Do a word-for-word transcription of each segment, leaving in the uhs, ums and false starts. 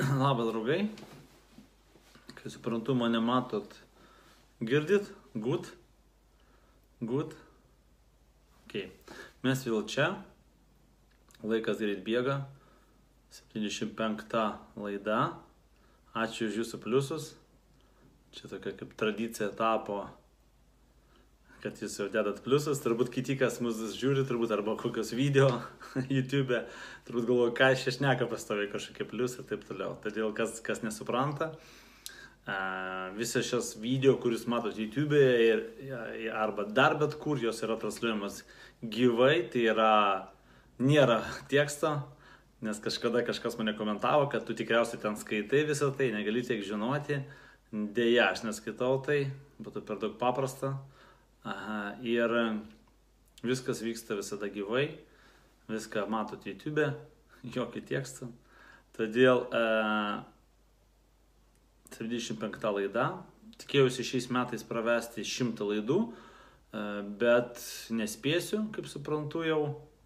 Labas, draugai. Kai suprantu, mane matot, girdit? Good? Good? Okay. Mes vėl čia. Laikas greit bėga. septyniasdešimt penkta laida. Ačiū už jūsų pliusus. Čia tokia kaip tradicija tapo, kad jūs jau dedat pliusus. Turbūt kiti, kas mus žiūri, turbūt arba kokios video YouTube, turbūt galvoju, ką aš šneka pastoviai kažkokie pliusai ir taip toliau. Todėl, kas, kas nesupranta, uh, visas šios video, kuris matot YouTube ir, arba dar bet kur, jos yra transliuojamas gyvai, tai yra, nėra teksto, nes kažkada kažkas mane komentavo, kad tu tikriausiai ten skaitai visą tai, negali tiek žinoti. Deja, aš neskaitau tai, būtų per daug paprasta. Aha, ir viskas vyksta visada gyvai, viską matot YouTube, jokį tekstą. Todėl e, septyniasdešimt penkta laida, tikėjausi šiais metais pravesti šimtą laidų, e, bet nespėsiu, kaip suprantu jau,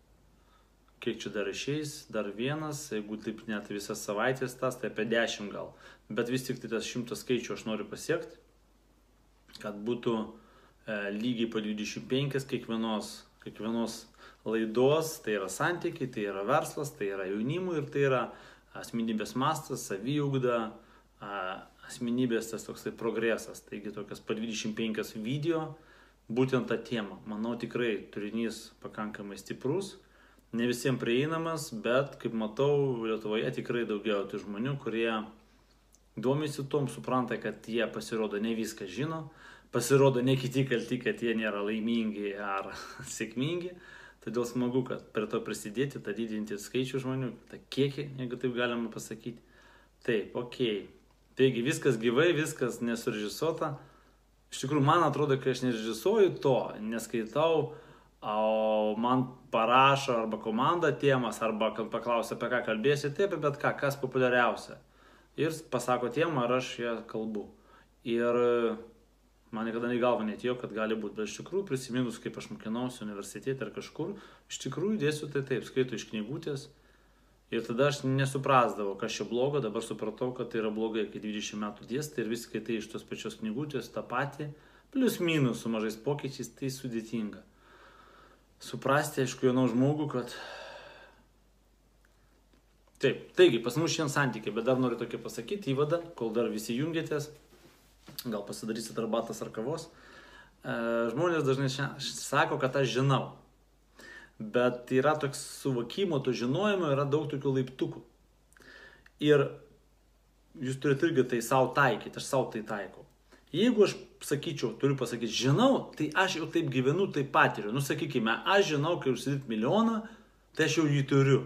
kiek čia dar išeis, dar vienas, jeigu taip net visas savaitės tas, tai apie dešimt gal. Bet vis tik tai tas šimtas skaičių aš noriu pasiekti, kad būtų lygiai po dvidešimt penkias kiekvienos, kiekvienos laidos, tai yra santykiai, tai yra verslas, tai yra jaunimui ir tai yra asmenybės mastas, saviugda, asmenybės tas toksai progresas. Taigi tokias po dvidešimt penkias video, būtent tą temą. Manau tikrai turinys pakankamai stiprus, ne visiems prieinamas, bet kaip matau, Lietuvoje tikrai daugiau tų žmonių, kurie domisi tom, supranta, kad jie pasirodo ne viską žino, pasirodo ne kiti kalti, kad jie nėra laimingi ar sėkmingi. Todėl smagu, kad prie to prisidėti, tą didinti skaičių žmonių, tą kiekį, jeigu taip galima pasakyti. Taip, okei. Taigi viskas gyvai, viskas nesurežisuota. Iš tikrųjų, man atrodo, kai aš nerežisuoju to, neskaitau, o man parašo arba komanda temas, arba paklausia, apie ką kalbėsi, taip, bet ką, kas populiariausia. Ir pasako temą, ar aš ją kalbu. Ir man niekada į galvą netėjo, kad gali būti, bet iš tikrųjų prisiminus, kaip aš mokinausi universitete ar kažkur, iš tikrųjų dėsiu tai taip, skaitau iš knygutės. Ir tada aš nesuprasdavau, kas čia blogo, dabar supratau, kad tai yra blogai, kai dvidešimt metų dėstai ir vis skaitai iš tos pačios knygutės tą patį, plius minus su mažais pokyčiais, tai sudėtinga. Suprasti, aišku, jaunau žmogų, kad... Taip, taigi, pas mus šiandien santykiai, bet dar noriu tokį pasakyti, įvadą, kol dar visi jungiatės. Gal pasidarysit arbatas ar kavos. E, žmonės dažnai sako, kad aš žinau. Bet yra toks suvokimo, to žinojimo, yra daug tokių laiptukų. Ir jūs turite irgi tai savo taikyti, aš savo tai taikau. Jeigu aš sakyčiau, turiu pasakyti, žinau, tai aš jau taip gyvenu, taip patiriu. Nu, sakykime, aš žinau, kai užsidirbti milijoną, tai aš jau jį turiu.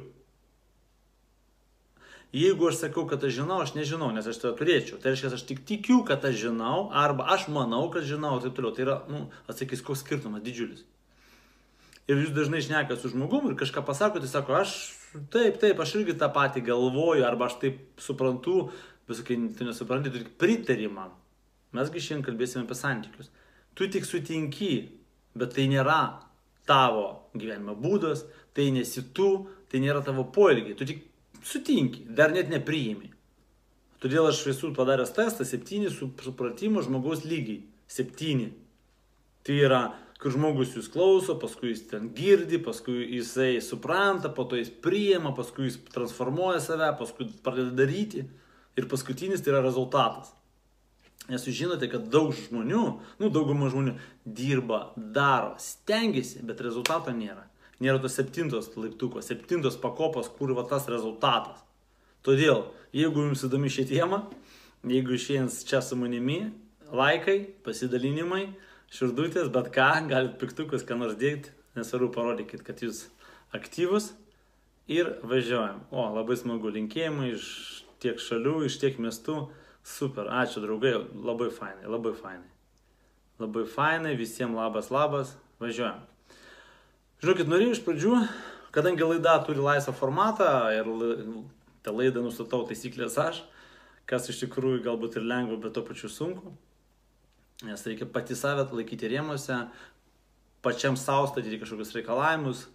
Jeigu aš sakau, kad aš žinau, aš nežinau, nes aš to turėčiau. Tai reiškia, aš tik tikiu, kad aš žinau, arba aš manau, kad žinau, taip toliau. Tai yra, nu, atsakys, koks skirtumas didžiulis. Ir jūs dažnai šneka su žmogum ir kažką pasako, tai sako, aš taip, taip, aš irgi tą patį galvoju, arba aš taip suprantu, bet sakai, tu nesupranti, tu tik pritari man. Mesgi šiandien kalbėsime apie santykius. Tu tik sutinki, bet tai nėra tavo gyvenimo būdas, tai nesi tu, tai nėra tavo poelgiai. Tu tik sutinki, dar net nepriimi. Todėl aš visų padaręs testą, septyni supratimo žmogaus lygiai. Septyni. Tai yra, kai žmogus jūs klauso, paskui jis ten girdi, paskui jisai supranta, po to jis priima, paskui jis transformuoja save, paskui pradeda daryti. Ir paskutinis tai yra rezultatas. Nes jūs žinote, kad daug žmonių, nu dauguma žmonių dirba, daro, stengiasi, bet rezultato nėra. Nėra tos septintos laiptukos, septintos pakopos, kur va tas rezultatas. Todėl, jeigu jums įdomi ši tema, jeigu išėjęs čia su manimi, laikai, pasidalinimai, širdutės, bet ką, galite piktukus, ką nors dėti, nesvarbu parodykit, kad jūs aktyvus ir važiuojam. O, labai smagu, linkėjimai iš tiek šalių, iš tiek miestų, super, ačiū draugai, labai fainai, labai fainai. Labai fainai, visiems labas, labas, važiuojam. Žinokit, norėjau iš pradžių, kadangi laida turi laisvą formatą ir tą laidą nustatau taisyklės aš, kas iš tikrųjų galbūt ir lengva, bet to pačiu sunku, nes reikia pati save laikyti rėmuose, pačiam savo statyti kažkokius reikalavimus,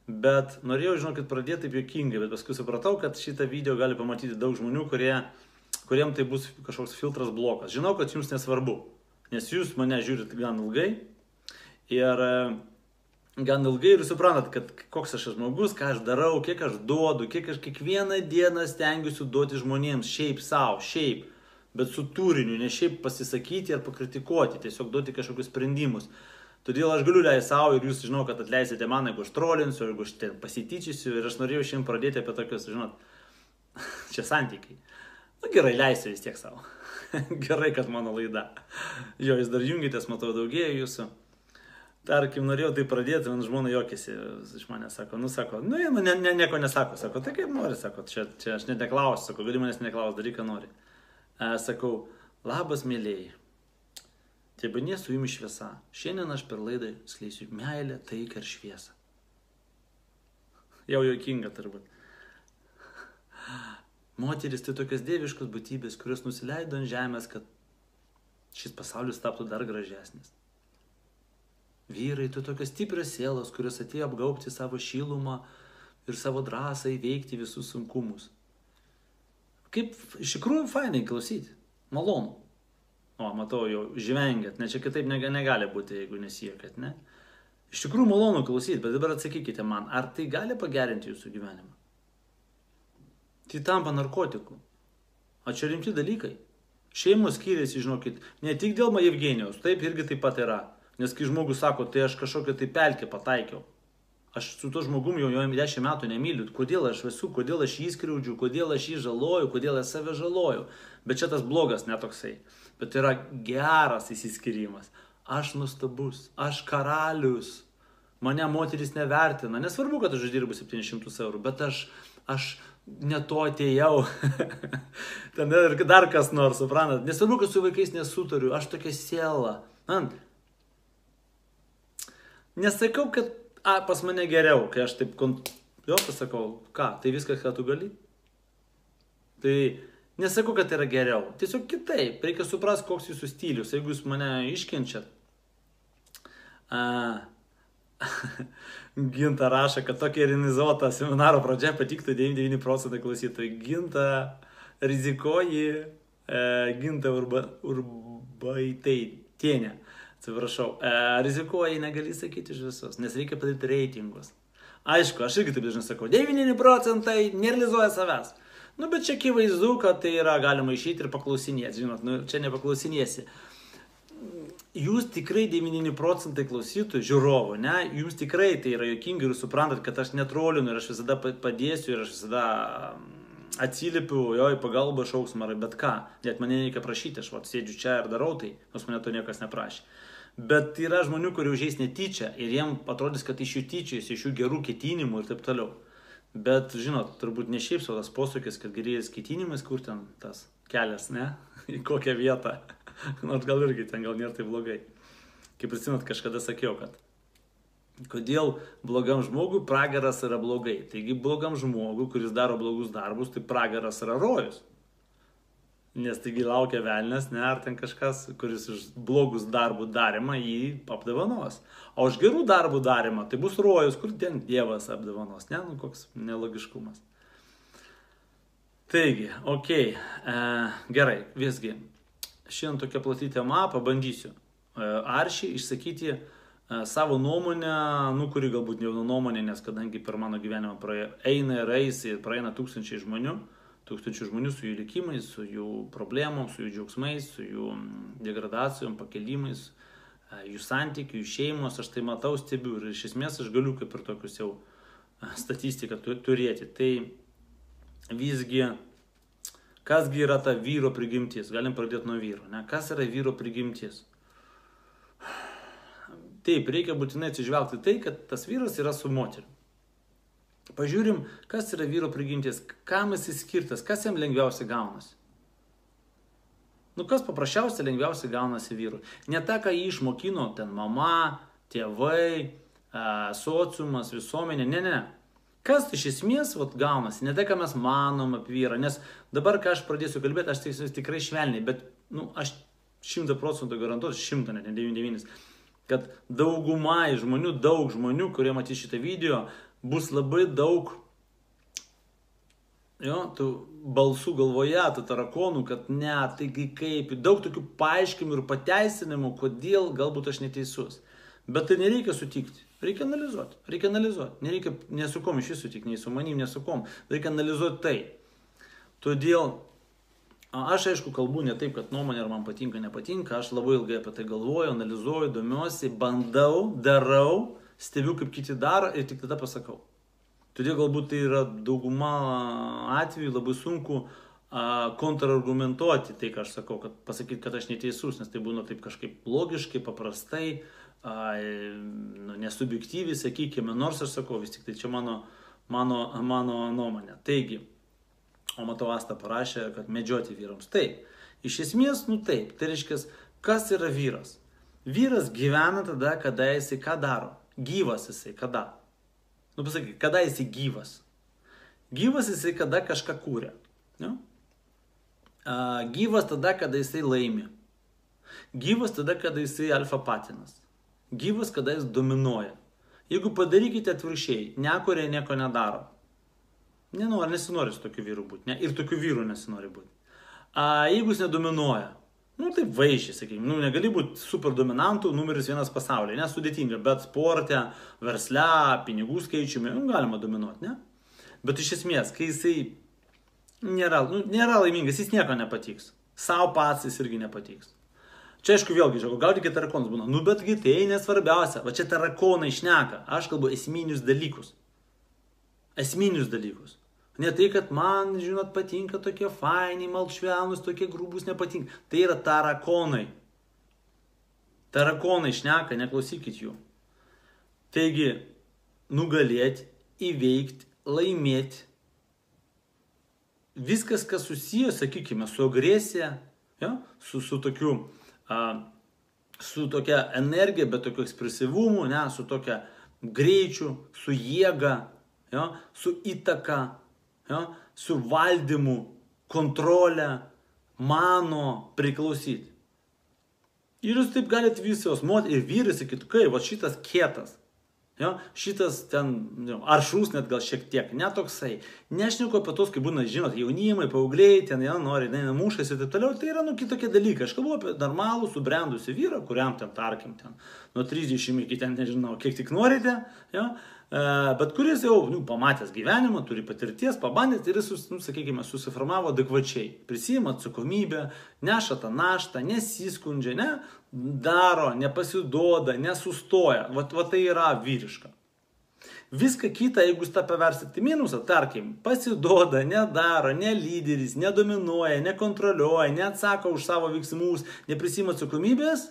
Bet norėjau, žinokit, pradėti taip juokingai, bet paskui supratau, kad šitą video gali pamatyti daug žmonių, kurie, kuriem tai bus kažkoks filtras blokas. Žinau, kad jums nesvarbu, nes jūs mane žiūrit gan ilgai ir gan ilgai ir suprantat, kad koks aš žmogus, ką aš darau, kiek aš duodu, kiek aš kiekvieną dieną stengiuosi duoti žmonėms, šiaip savo, šiaip, bet su turiniu, ne šiaip pasisakyti ar pakritikuoti, tiesiog duoti kažkokius sprendimus. Todėl aš galiu leisti savo ir jūs žinau, kad atleisite man, jeigu aš trolinsiu, jeigu aš ten pasityčysiu ir aš norėjau šiandien pradėti apie tokius, žinot, čia santykiai. Nu gerai, leisiu vis tiek savo. Gerai, kad mano laida. Jo, jūs dar jungitės, matau, daugėja jūsų. Tarkim, norėjau tai pradėti, man žmona juokėsi iš mane, sako, nu sako, nu jie ne, ne, nieko nesako, sako, tai kaip nori, sako, čia, čia aš net neklausiu, sako, gali manęs neklausti, daryk, ką nori. E, sakau, labas mėlėjai. Tebanie su jumis šviesa. Šiandien aš per laidą skleisiu meilę, taiką ir šviesą. Jau juokinga turbūt. Moteris tai tokios dieviškos būtybės, kurios nusileido ant žemės, kad šis pasaulis taptų dar gražesnis. Vyrai tai tokios stiprios sielos, kurios atėjo apgaubti savo šilumą ir savo drąsą įveikti visus sunkumus. Kaip iš tikrųjų fainai klausyti. Malonu. O, matau, jau žvengiat, ne čia kitaip negali būti, jeigu nesiekat, ne? Iš tikrųjų malonu klausyti, bet dabar atsakykite man, ar tai gali pagerinti jūsų gyvenimą? Tai tampa narkotiku. O čia rimti dalykai. Šeimos skiriasi, žinokit, ne tik dėl Evgenijaus, taip irgi taip pat yra. Nes kai žmogus sako, tai aš kažkokią tai pelkę pataikiau. Aš su to žmogum jau jau dešimt metų nemyliu. Kodėl aš esu, kodėl aš jį skriaudžiu, kodėl aš jį žaloju, kodėl aš save žaloju. Bet čia tas blogas netoksai. Bet tai yra geras įsiskyrimas. Aš nuostabus, aš karalius. Mane moteris nevertina. Nesvarbu, kad aš uždirbu septynis šimtus eurų, bet aš, aš ne to atėjau. Ten dar kas nors, suprantat. Nesvarbu, kad su vaikais nesutariu. Aš tokia siela. Ant. Nesakau, kad a, pas mane geriau, kai aš taip, jo, pasakau, ką, tai viskas, ką tu gali. Tai nesakau, kad tai yra geriau. Tiesiog kitaip. Reikia suprasti, koks jūsų stilius. Jeigu jūs mane iškenčiat. A, Ginta rašo, kad tokia ironizuota seminaro pradžia patiktų devyniasdešimt devyni procentai klausytojų. Ginta rizikuoji. E, Ginta urba, urbaitaitienė. Atsiprašau. E, rizikuoji negali sakyti iš visos, nes reikia padaryti reitingus. Aišku, aš irgi taip dažnai sakau. devyni procentai nerealizuoja savęs. Nu, bet čia akivaizdu, kad tai yra galima išeiti ir paklausinėti, žinot, nu, čia nepaklausinėsi. Jūs tikrai devyni procentai klausytojų, žiūrovų, ne, jums tikrai tai yra juokinga ir suprantat, kad aš netrolinu ir aš visada padėsiu ir aš visada atsiliepiu, jo, į pagalbą šauksmą, bet ką, net mane reikia prašyti, aš vat, sėdžiu čia ir darau tai, nors mane to niekas neprašė. Bet yra žmonių, kurie užeis netyčia ir jiem atrodys, kad iš jų tyčiais, iš jų gerų ketinimų ir taip toliau. Bet, žinot, turbūt ne šiaip sau tas posūkis, kad gerėjais ketinimais, kur ten tas kelias, ne? Į kokią vietą. Nors gal irgi ten gal nėra tai blogai. Kaip prisimint, kažkada sakiau, kad kodėl blogam žmogui pragaras yra blogai. Taigi blogam žmogui, kuris daro blogus darbus, tai pragaras yra rojus. Nes taigi laukia velnias, ne, ar ten kažkas, kuris už blogus darbų darimą jį apdovanos. O už gerų darbų darimą tai bus rojus, kur ten Dievas apdovanos. Ne, nu koks nelogiškumas. Taigi, okei, okay, e, gerai, visgi, šiandien tokia plati tema, pabandysiu e, aršiai išsakyti e, savo nuomonę, nu, kuri galbūt ne nuomonė, nes kadangi per mano gyvenimą praėjo, eina ir eis ir praeina tūkstančiai žmonių, tūkstančių žmonių su jų likimais, su jų problemom, su jų džiaugsmais, su jų degradacijom, pakelimais, jų santykių, jų šeimos, aš tai matau, stebiu ir iš esmės aš galiu kaip ir tokius jau statistiką turėti. Tai visgi, kasgi yra ta vyro prigimtis? Galim pradėti nuo vyro, ne? Kas yra vyro prigimtis? Taip, reikia būtinai atsižvelgti tai, kad tas vyras yra su moteriu. Pažiūrim, kas yra vyro prigimtis, kam jis skirtas, kas jam lengviausiai gaunasi. Nu, kas paprasčiausiai lengviausiai gaunasi vyrui. Ne ta, ką jį išmokino ten mama, tėvai, sociumas, visuomenė, ne, ne. Kas iš esmės vat, gaunasi, ne tai, ką mes manom apie vyrą. Nes dabar, ką aš pradėsiu kalbėti, aš tai tikrai švelniai, bet nu, aš šimtą procentų garantuosiu, šimtą, net ne devyniasdešimt devynis. Kad daugumai žmonių, daug žmonių, kurie matys šitą video, bus labai daug jo, tų balsų galvoje, tų tarakonų, kad ne, taigi kaip, daug tokių paaiškinimų ir pateisinimų, kodėl galbūt aš neteisus. Bet tai nereikia sutikti, reikia analizuoti, reikia analizuoti, nereikia nesukom iš visų sutikti, nei su manim nesukom, reikia analizuoti tai. Todėl aš aišku kalbu ne taip, kad nuomonė ar man patinka, nepatinka, aš labai ilgai apie tai galvoju, analizuoju, domiuosi, bandau, darau, stebiu kaip kiti daro ir tik tada pasakau. Todėl galbūt tai yra dauguma atvejų labai sunku a, kontrargumentuoti tai, ką aš sakau, kad pasakyti, kad aš neteisus, nes tai būna taip kažkaip logiškai, paprastai, a, nu, nesubjektyviai, sakykime, nors aš sakau, vis tik tai čia mano, mano, mano nuomonė. Taigi, o matau, Asta parašė, kad medžioti vyrams. Taip, iš esmės, nu taip, tai reiškia, kas yra vyras? Vyras gyvena tada, kada jisai ką daro? Gyvas jisai, kada? Nu, pasakyk, kada jisai gyvas? Gyvas jisai, kada kažką kūrė. Ja? A, gyvas tada, kada jisai laimi. Gyvas tada, kada jisai alfa patinas. Gyvas, kada jis dominuoja. Jeigu padarykite atvirkščiai, nekuria, nieko nedaro. Nenori, nesinori su tokiu vyru būti. Ne? Ir tokiu vyru nesinori būti. A, jeigu jis nedominuoja, nu taip vaizdžiai, sakykime, nu negali būti super dominantų numeris vienas pasaulyje, nesudėtinga, bet sporte, versle, pinigų skaičiumi, nu, galima dominuoti, ne? Bet iš esmės, kai jisai nėra, nu, nėra laimingas, jis nieko nepatiks. Sau pats jis irgi nepatiks. Čia aišku vėlgi, žiūrėjau, gal tik tarakonas būna, nu betgi tai nesvarbiausia, va čia tarakonai šneka, aš kalbu esminius dalykus. Esminius dalykus. Ne tai, kad man, žinot, patinka tokie fainiai, malšvelnus, tokie grūbus nepatinka. Tai yra tarakonai. Tarakonai šneka, neklausykit jų. Taigi, nugalėti, įveikti, laimėti. Viskas, kas susiję, sakykime, su agresija, ja? su, su, tokiu, a, su tokia energija, bet tokiu ekspresyvumu, ne? Su tokia greičiu, su jėga, ja? Su įtaka. Ja, su valdymu, kontrolę, mano priklausyti. Ir jūs taip galite visos moterys ir vyrai sakyti, kaip, va šitas kietas, ja, šitas ten, jau, aršus net gal šiek tiek, netoksai. Nešneku apie tos, kaip būna, žinot, jaunimai, paaugliai, ten, ja, nori, ne, mušasi ir taip toliau, tai yra, nu, kitokie dalykai. Aš kalbu apie normalų, subrendusi vyrą, kuriam ten, tarkim, ten, nuo trisdešimt iki ten, nežinau, kiek tik norite, ja, bet kuris jau nu, pamatęs gyvenimą, turi patirties, pabandęs ir jis, nu, sakykime, susiformavo adekvačiai. Prisima atsakomybę, neša tą naštą, nesiskundžia, ne, daro, nepasiduoda, nesustoja. Vat, vat tai yra vyriška. Viską kitą, jeigu jūs tą paversit į minusą, tarkim, pasiduoda, nedaro, ne lyderis, nedominuoja, nekontroliuoja, neatsako už savo veiksmus, neprisima atsakomybės.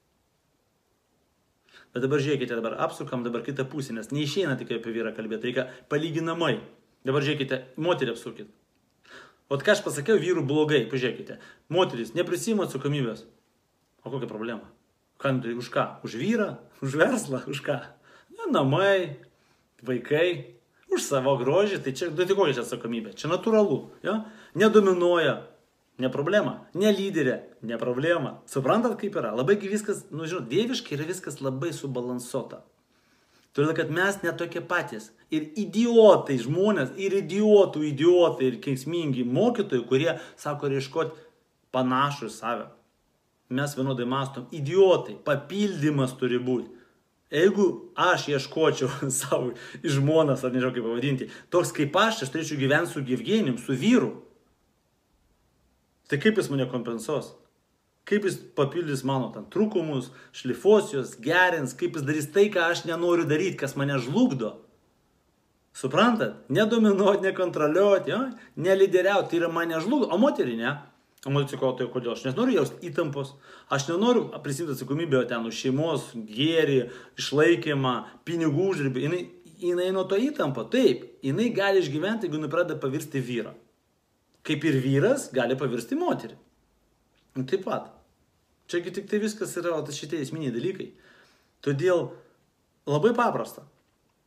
Bet dabar žiūrėkite, dabar apsukam dabar kitą pusę, nes neišeina tik apie vyrą kalbėti, reikia palyginamai. Dabar žiūrėkite, moterį apsukit. O ką aš pasakiau, vyrų blogai, pažiūrėkite. Moteris neprisima atsakomybės. O kokia problema? Ką, už ką? Už vyrą? Už verslą? Už ką? Ne, namai, vaikai, už savo grožį, tai čia, tai kokia čia atsakomybė? Čia natūralu, ja? Nedominuoja. Ne problema, ne lyderė, ne problema. Suprantat, kaip yra? Labai viskas, nu žinot, dieviškai yra viskas labai subalansuota. Todėl, kad mes netokie patys. Ir idiotai žmonės, ir idiotų idiotai, ir kenksmingi mokytojai, kurie sako reiškoti panašų į save. Mes vienodai mastom. Idiotai, papildymas turi būti. Jeigu aš ieškočiau savo žmonas, ar nežinau kaip pavadinti, toks kaip aš, aš turėčiau gyventi su Evgenijum, su vyru. Tai kaip jis mane kompensuos? Kaip jis papildys mano ten trūkumus, šlifuos juos, gerins, kaip jis darys tai, ką aš nenoriu daryti, kas mane žlugdo. Suprantat? Nedominuoti, nekontroliuoti, ja? Nelideriauti, tai yra mane žlugdo, o moterį ne. O moterį sako, tai kodėl? Aš nenoriu jausti įtampos, aš nenoriu prisimti atsakomybę ten už šeimos, gėrį, išlaikymą, pinigų uždirbį. Jinai, jinai nuo to įtampa, taip, jinai gali išgyventi, jeigu jinai pradeda pavirsti vyrą. Kaip ir vyras gali pavirsti moterį. Taip pat. Čiagi tik tai viskas yra, o šitie esminiai dalykai. Todėl labai paprasta.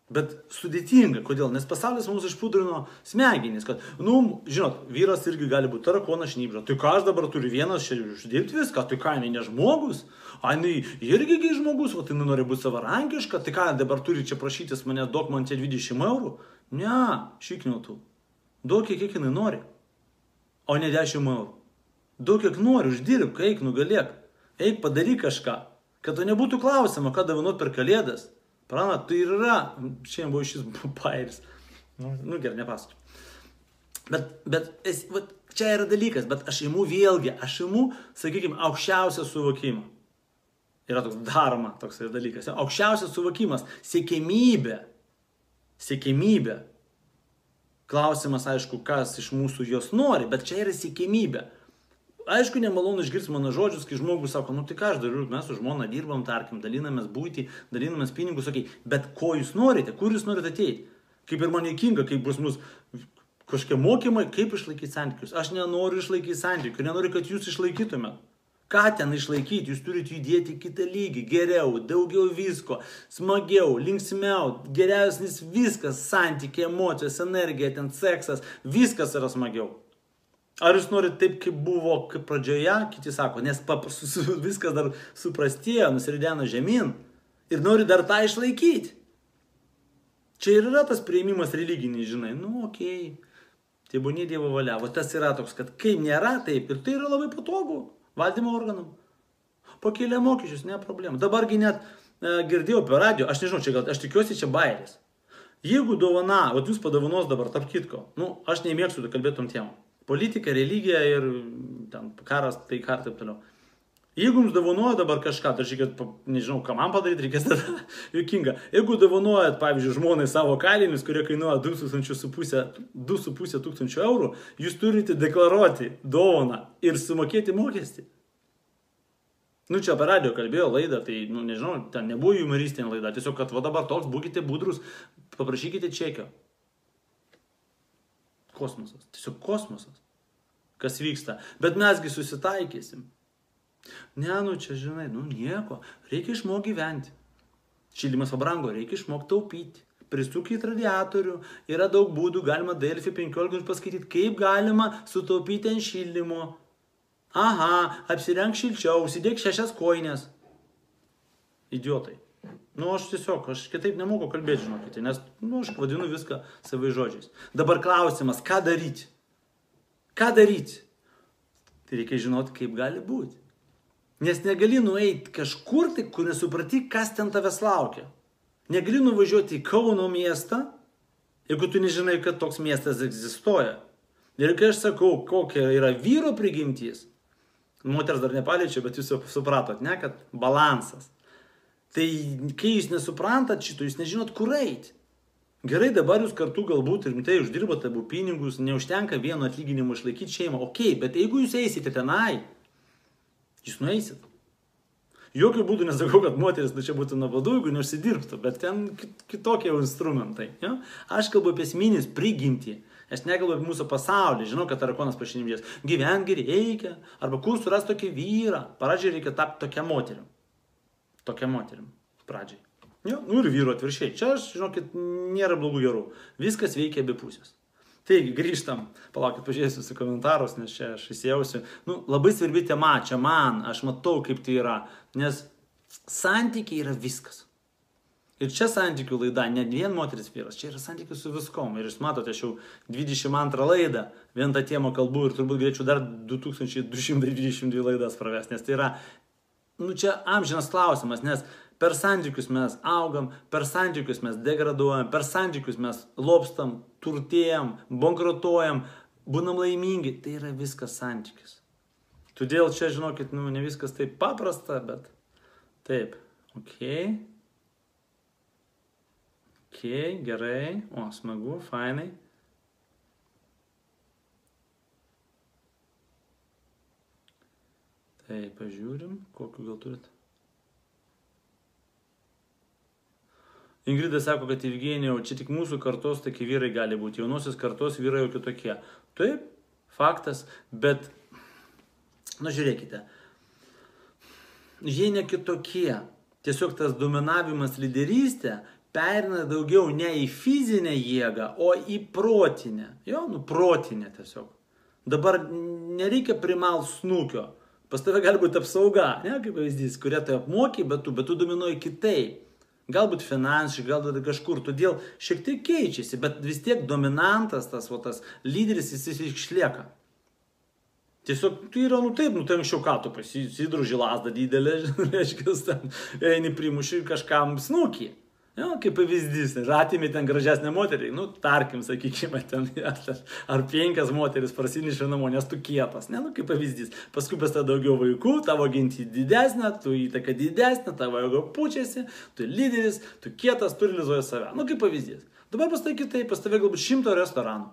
Bet sudėtinga, kodėl? Nes pasaulis mums išpudrino smegenys, kad, nu, žinot, vyras irgi gali būti tarakonas šnybžda. Tai ką aš dabar turiu vienas čia uždirbti viską, tai ką, jinai ne žmogus? A, jinai irgi gi žmogus, o tai nori būti savarankiška, tai ką, dabar turi čia prašytis mane, duok man čia dvidešimt eurų? Ne, šikniau tu. Duok kiek jinai nori, o ne dešimt eurų. Duok kiek nori, uždirbk, eik, nugalėk, eik, padaryk kažką, kad to nebūtų klausimo, ką dovanot per kalėdas. Prana, tai ir yra, šiandien buvo šis bairis. Nu, nu gerai, nepasakosiu. Bet, bet es, vat, čia yra dalykas, bet aš imu vėlgi, aš imu, sakykime, aukščiausią suvokimą. Yra toks dharma, toks dalykas. Aukščiausias suvokimas, siekimybė. Siekimybė. Klausimas, aišku, kas iš mūsų jos nori, bet čia yra siekimybė. Aišku, nemalonu išgirsti mano žodžius, kai žmogus sako, nu tai ką aš dariu, mes su žmona dirbam, tarkim, dalinamės būtį, dalinamės pinigus, okay, bet ko jūs norite, kur jūs norite ateiti? Kaip ir man juokinga, kaip bus mus kažkokie mokymai, kaip išlaikyti santykius. Aš nenoriu išlaikyti santykių, nenoriu, kad jūs išlaikytumėt. Ką ten išlaikyti, jūs turite judėti į kitą lygį, geriau, daugiau visko, smagiau, linksmiau, geriausias viskas, santykiai, emocijos, energija, ten seksas, viskas yra smagiau. Ar jūs norite taip, kaip buvo kaip pradžioje, kiti sako, nes viskas dar suprastėjo, nusirideno žemyn ir nori dar tą išlaikyti. Čia ir yra tas priėmimas religinis, žinai, nu okei, okay. Tai būnė Dievo valia. O tas yra toks, kad kai nėra taip, ir tai yra labai patogu valdymo organam. Pakėlė mokesčius, ne problema. Dabargi net e, girdėjau per radio, aš nežinau, čia gal, aš tikiuosi čia bairis. Jeigu dovana, o jūs padovanos dabar, tarp kitko, nu, aš nemėgstu kalbėti tom temom. Politika, religija ir ten, karas, tai kar, taip toliau. Jeigu jums davonuoja dabar kažką, tai reikės, nežinau, ką man padaryti, reikės tada juokinga. Jeigu davonuojat, pavyzdžiui, žmonai savo kalinius, kurie kainuoja du su puse tūkstančio eurų, jūs turite deklaruoti dovaną ir sumokėti mokestį. Nu, čia per radio kalbėjo laidą, tai, nu, nežinau, ten nebuvo humoristinė laida, tiesiog, kad va dabar toks, būkite budrus, paprašykite čekio. Kosmosas. Tiesiog kosmosas. Kas vyksta. Bet mesgi susitaikysim. Ne, nu čia, žinai, nu nieko. Reikia išmokti gyventi. Šildymas pabrango, reikia išmokti taupyti. Prisukit radiatorių. Yra daug būdų, galima Delfi penkiolika paskaityti, kaip galima sutaupyti ant šildymo. Aha, apsirenk šilčiau, užsidėk šešias kojines. Idiotai. Nu, aš tiesiog, aš kitaip nemoku kalbėti, žinokite, nes, nu, aš vadinu viską savai žodžiais. Dabar klausimas, ką daryti? Ką daryti? Tai reikia žinoti, kaip gali būti. Nes negali nueiti kažkur, tai, kur nesuprati, kas ten tavęs laukia. Negali nuvažiuoti į Kauno miestą, jeigu tu nežinai, kad toks miestas egzistuoja. Ir kai aš sakau, kokia yra vyro prigimtis, moters dar nepaliečiau, bet jūs jau supratot, ne, kad balansas. Tai kai jūs nesuprantat šito, jūs nežinot, kur eiti. Gerai, dabar jūs kartu galbūt rimtai uždirbote abu pinigus, neužtenka vieno atlyginimo išlaikyti šeimą. Ok, bet jeigu jūs eisite tenai, jūs nueisit. Jokių būdų nesakau, kad moteris nu, čia būtų nuobodu, jeigu neužsidirbtų, bet ten kitokie instrumentai. Ja? Aš kalbu apie esminės prigimtį. Aš nekalbu apie mūsų pasaulį. Žinau, kad tarakonas pašinimdės. Gyventi reikia. Arba kur suras tokį vyrą. Pradžiai reikia tapti tokia moterim. Tokia moterim. Pradžiai. Ja, nu ir vyru atviršiai. Čia, aš, žinokit, nėra blogų gerų. Viskas veikia abi pusės. Taigi, grįžtam. Palaukit, pažiūrėsiu su komentarus, nes čia aš įsijausiu. Nu, labai svarbi tema. Čia man. Aš matau, kaip tai yra. Nes santykiai yra viskas. Ir čia santykių laida, ne vien moteris vyras, čia yra santykių su viskom. Ir jūs matote, aš jau dvidešimt antrą laidą vien tą temą kalbu ir turbūt galėčiau dar du tūkstančiai du šimtai dvidešimt dvi laidas pravesti, nes tai yra, nu čia amžinas klausimas, nes per santykius mes augam, per santykius mes degraduojam, per santykius mes lobstam, turtėjam, bankrutuojam, būnam laimingi, tai yra viskas santykis. Todėl čia, žinokit, nu ne viskas taip paprasta, bet taip, okei. Okay. Ok, gerai. O, smagu, fainai. Tai pažiūrim, kokiu gal turit. Ingrida sako, kad Evgenijau, čia tik mūsų kartos tokie vyrai gali būti. Jaunosios kartos vyrai jau kitokie. Taip, faktas, bet, na žiūrėkite, jie ne kitokie. Tiesiog tas dominavimas lyderystė perina daugiau ne į fizinę jėgą, o į protinę. Jo, nu protinę tiesiog. Dabar nereikia primal snukio. Pas tave gali būti apsauga, ne, kaip pavyzdys, kurie tai apmoky, bet tu, bet tu dominuoji kitaip. Galbūt finansiškai, galbūt kažkur, todėl šiek tiek keičiasi, bet vis tiek dominantas, tas, o, tas lyderis, jis išlieka. Tiesiog tai yra, nu taip, nu tai anksčiau ką tu pasidruži lasdą didelę, reiškia, ten eini primuši kažkam snukį. Jo, kaip pavyzdys, atimi ten gražesnę moterį, nu tarkim, sakykime, ten ar penkias moteris prasinešė namo, nes tu kietas, ne, nu kaip pavyzdys. Paskui pas tą daugiau vaikų, tavo ginti didesnė, tu įtaka didesnė, tavo jėga pučiasi, tu lyderis, tu kietas, tu realizuoji save. Nu kaip pavyzdys. Dabar pas tai kitaip, pas tave galbūt šimto restoranų.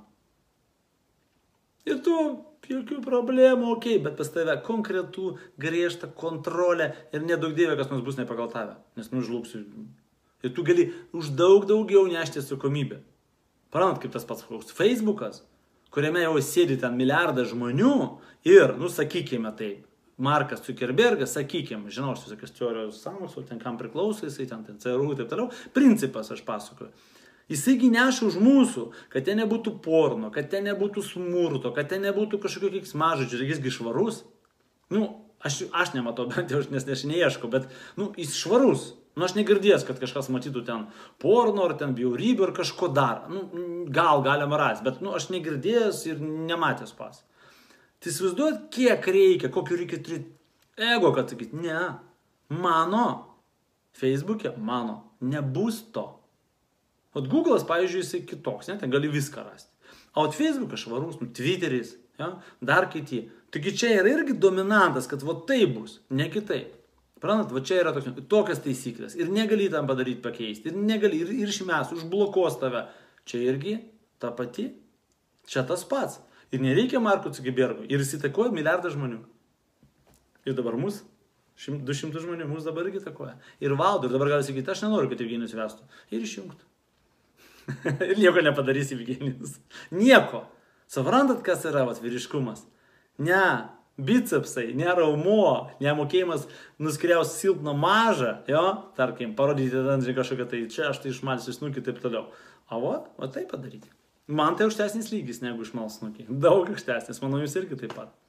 Ir tu, jokių problemų, okei, okay, bet pas tave konkretų, griežtą kontrolę ir nedaug dievė, kas nors bus ne pagal tave, nes nužlugsiu. Ir tu gali už daug daugiau nešti atsakomybę. Paranat, kaip tas pats Facebookas, kuriame jau sėdi ten milijardas žmonių ir, nu, sakykime taip, Markas Zuckerbergas, sakykime, žinau, aš visokios teorijos sąmokslo, ten kam priklauso, jisai ten, ten C R U ir taip toliau, principas aš pasakoju. Jisai neša už mūsų, kad ten nebūtų porno, kad ten nebūtų smurto, kad ten nebūtų kažkokio keiksmažodžio, jisgi švarus. Nu, aš, aš nematau, bent jau, nes aš neieškau, bet, nu, jis švarus. Nu, aš negirdėjęs, kad kažkas matytų ten porno, ar ten bjaurybę, ar kažko dar. Nu, gal galima rasti, bet, nu, aš negirdėjęs ir nematęs pas. Tai įsivaizduojat, kiek reikia, kokį reikia turėti ego, kad sakyti, ne, mano, Facebook'e mano, nebus to. O Google'as, pavyzdžiui, jisai kitoks, ne, ten gali viską rasti. O Facebook'as švarus, nu, Twitteris, ja, dar kiti. Taigi čia yra irgi dominantas, kad va tai bus, ne kitaip. Pranat, va čia yra toks, tokias taisyklės. Ir negali tam padaryti pakeisti. Ir negali, ir, ir išmes, užblokuos tave. Čia irgi ta pati. Čia tas pats. Ir nereikia Marko Zuckerbergo. Ir jis įtakoja milijardą žmonių. Ir dabar mus, du šimtus žmonių, mus dabar irgi įtakoja. Ir valdo. Ir dabar gali sakyti, aš nenoriu, kad Evgenijus vestų. Ir išjungtų. Ir nieko nepadarys Evgenijus. Nieko. Suprantat, kas yra vat, vyriškumas? Ne. Bicepsai, ne raumo, nemokėjimas nuskriaus silpną mažą, jo, tarkim, parodyti ten kažkokią tai čia, aš tai išmalsiu snukį ir taip toliau. O va, va tai padaryti. Man tai aukštesnis lygis negu išmals snukį. Daug aukštesnis, manau, jūs irgi taip pat.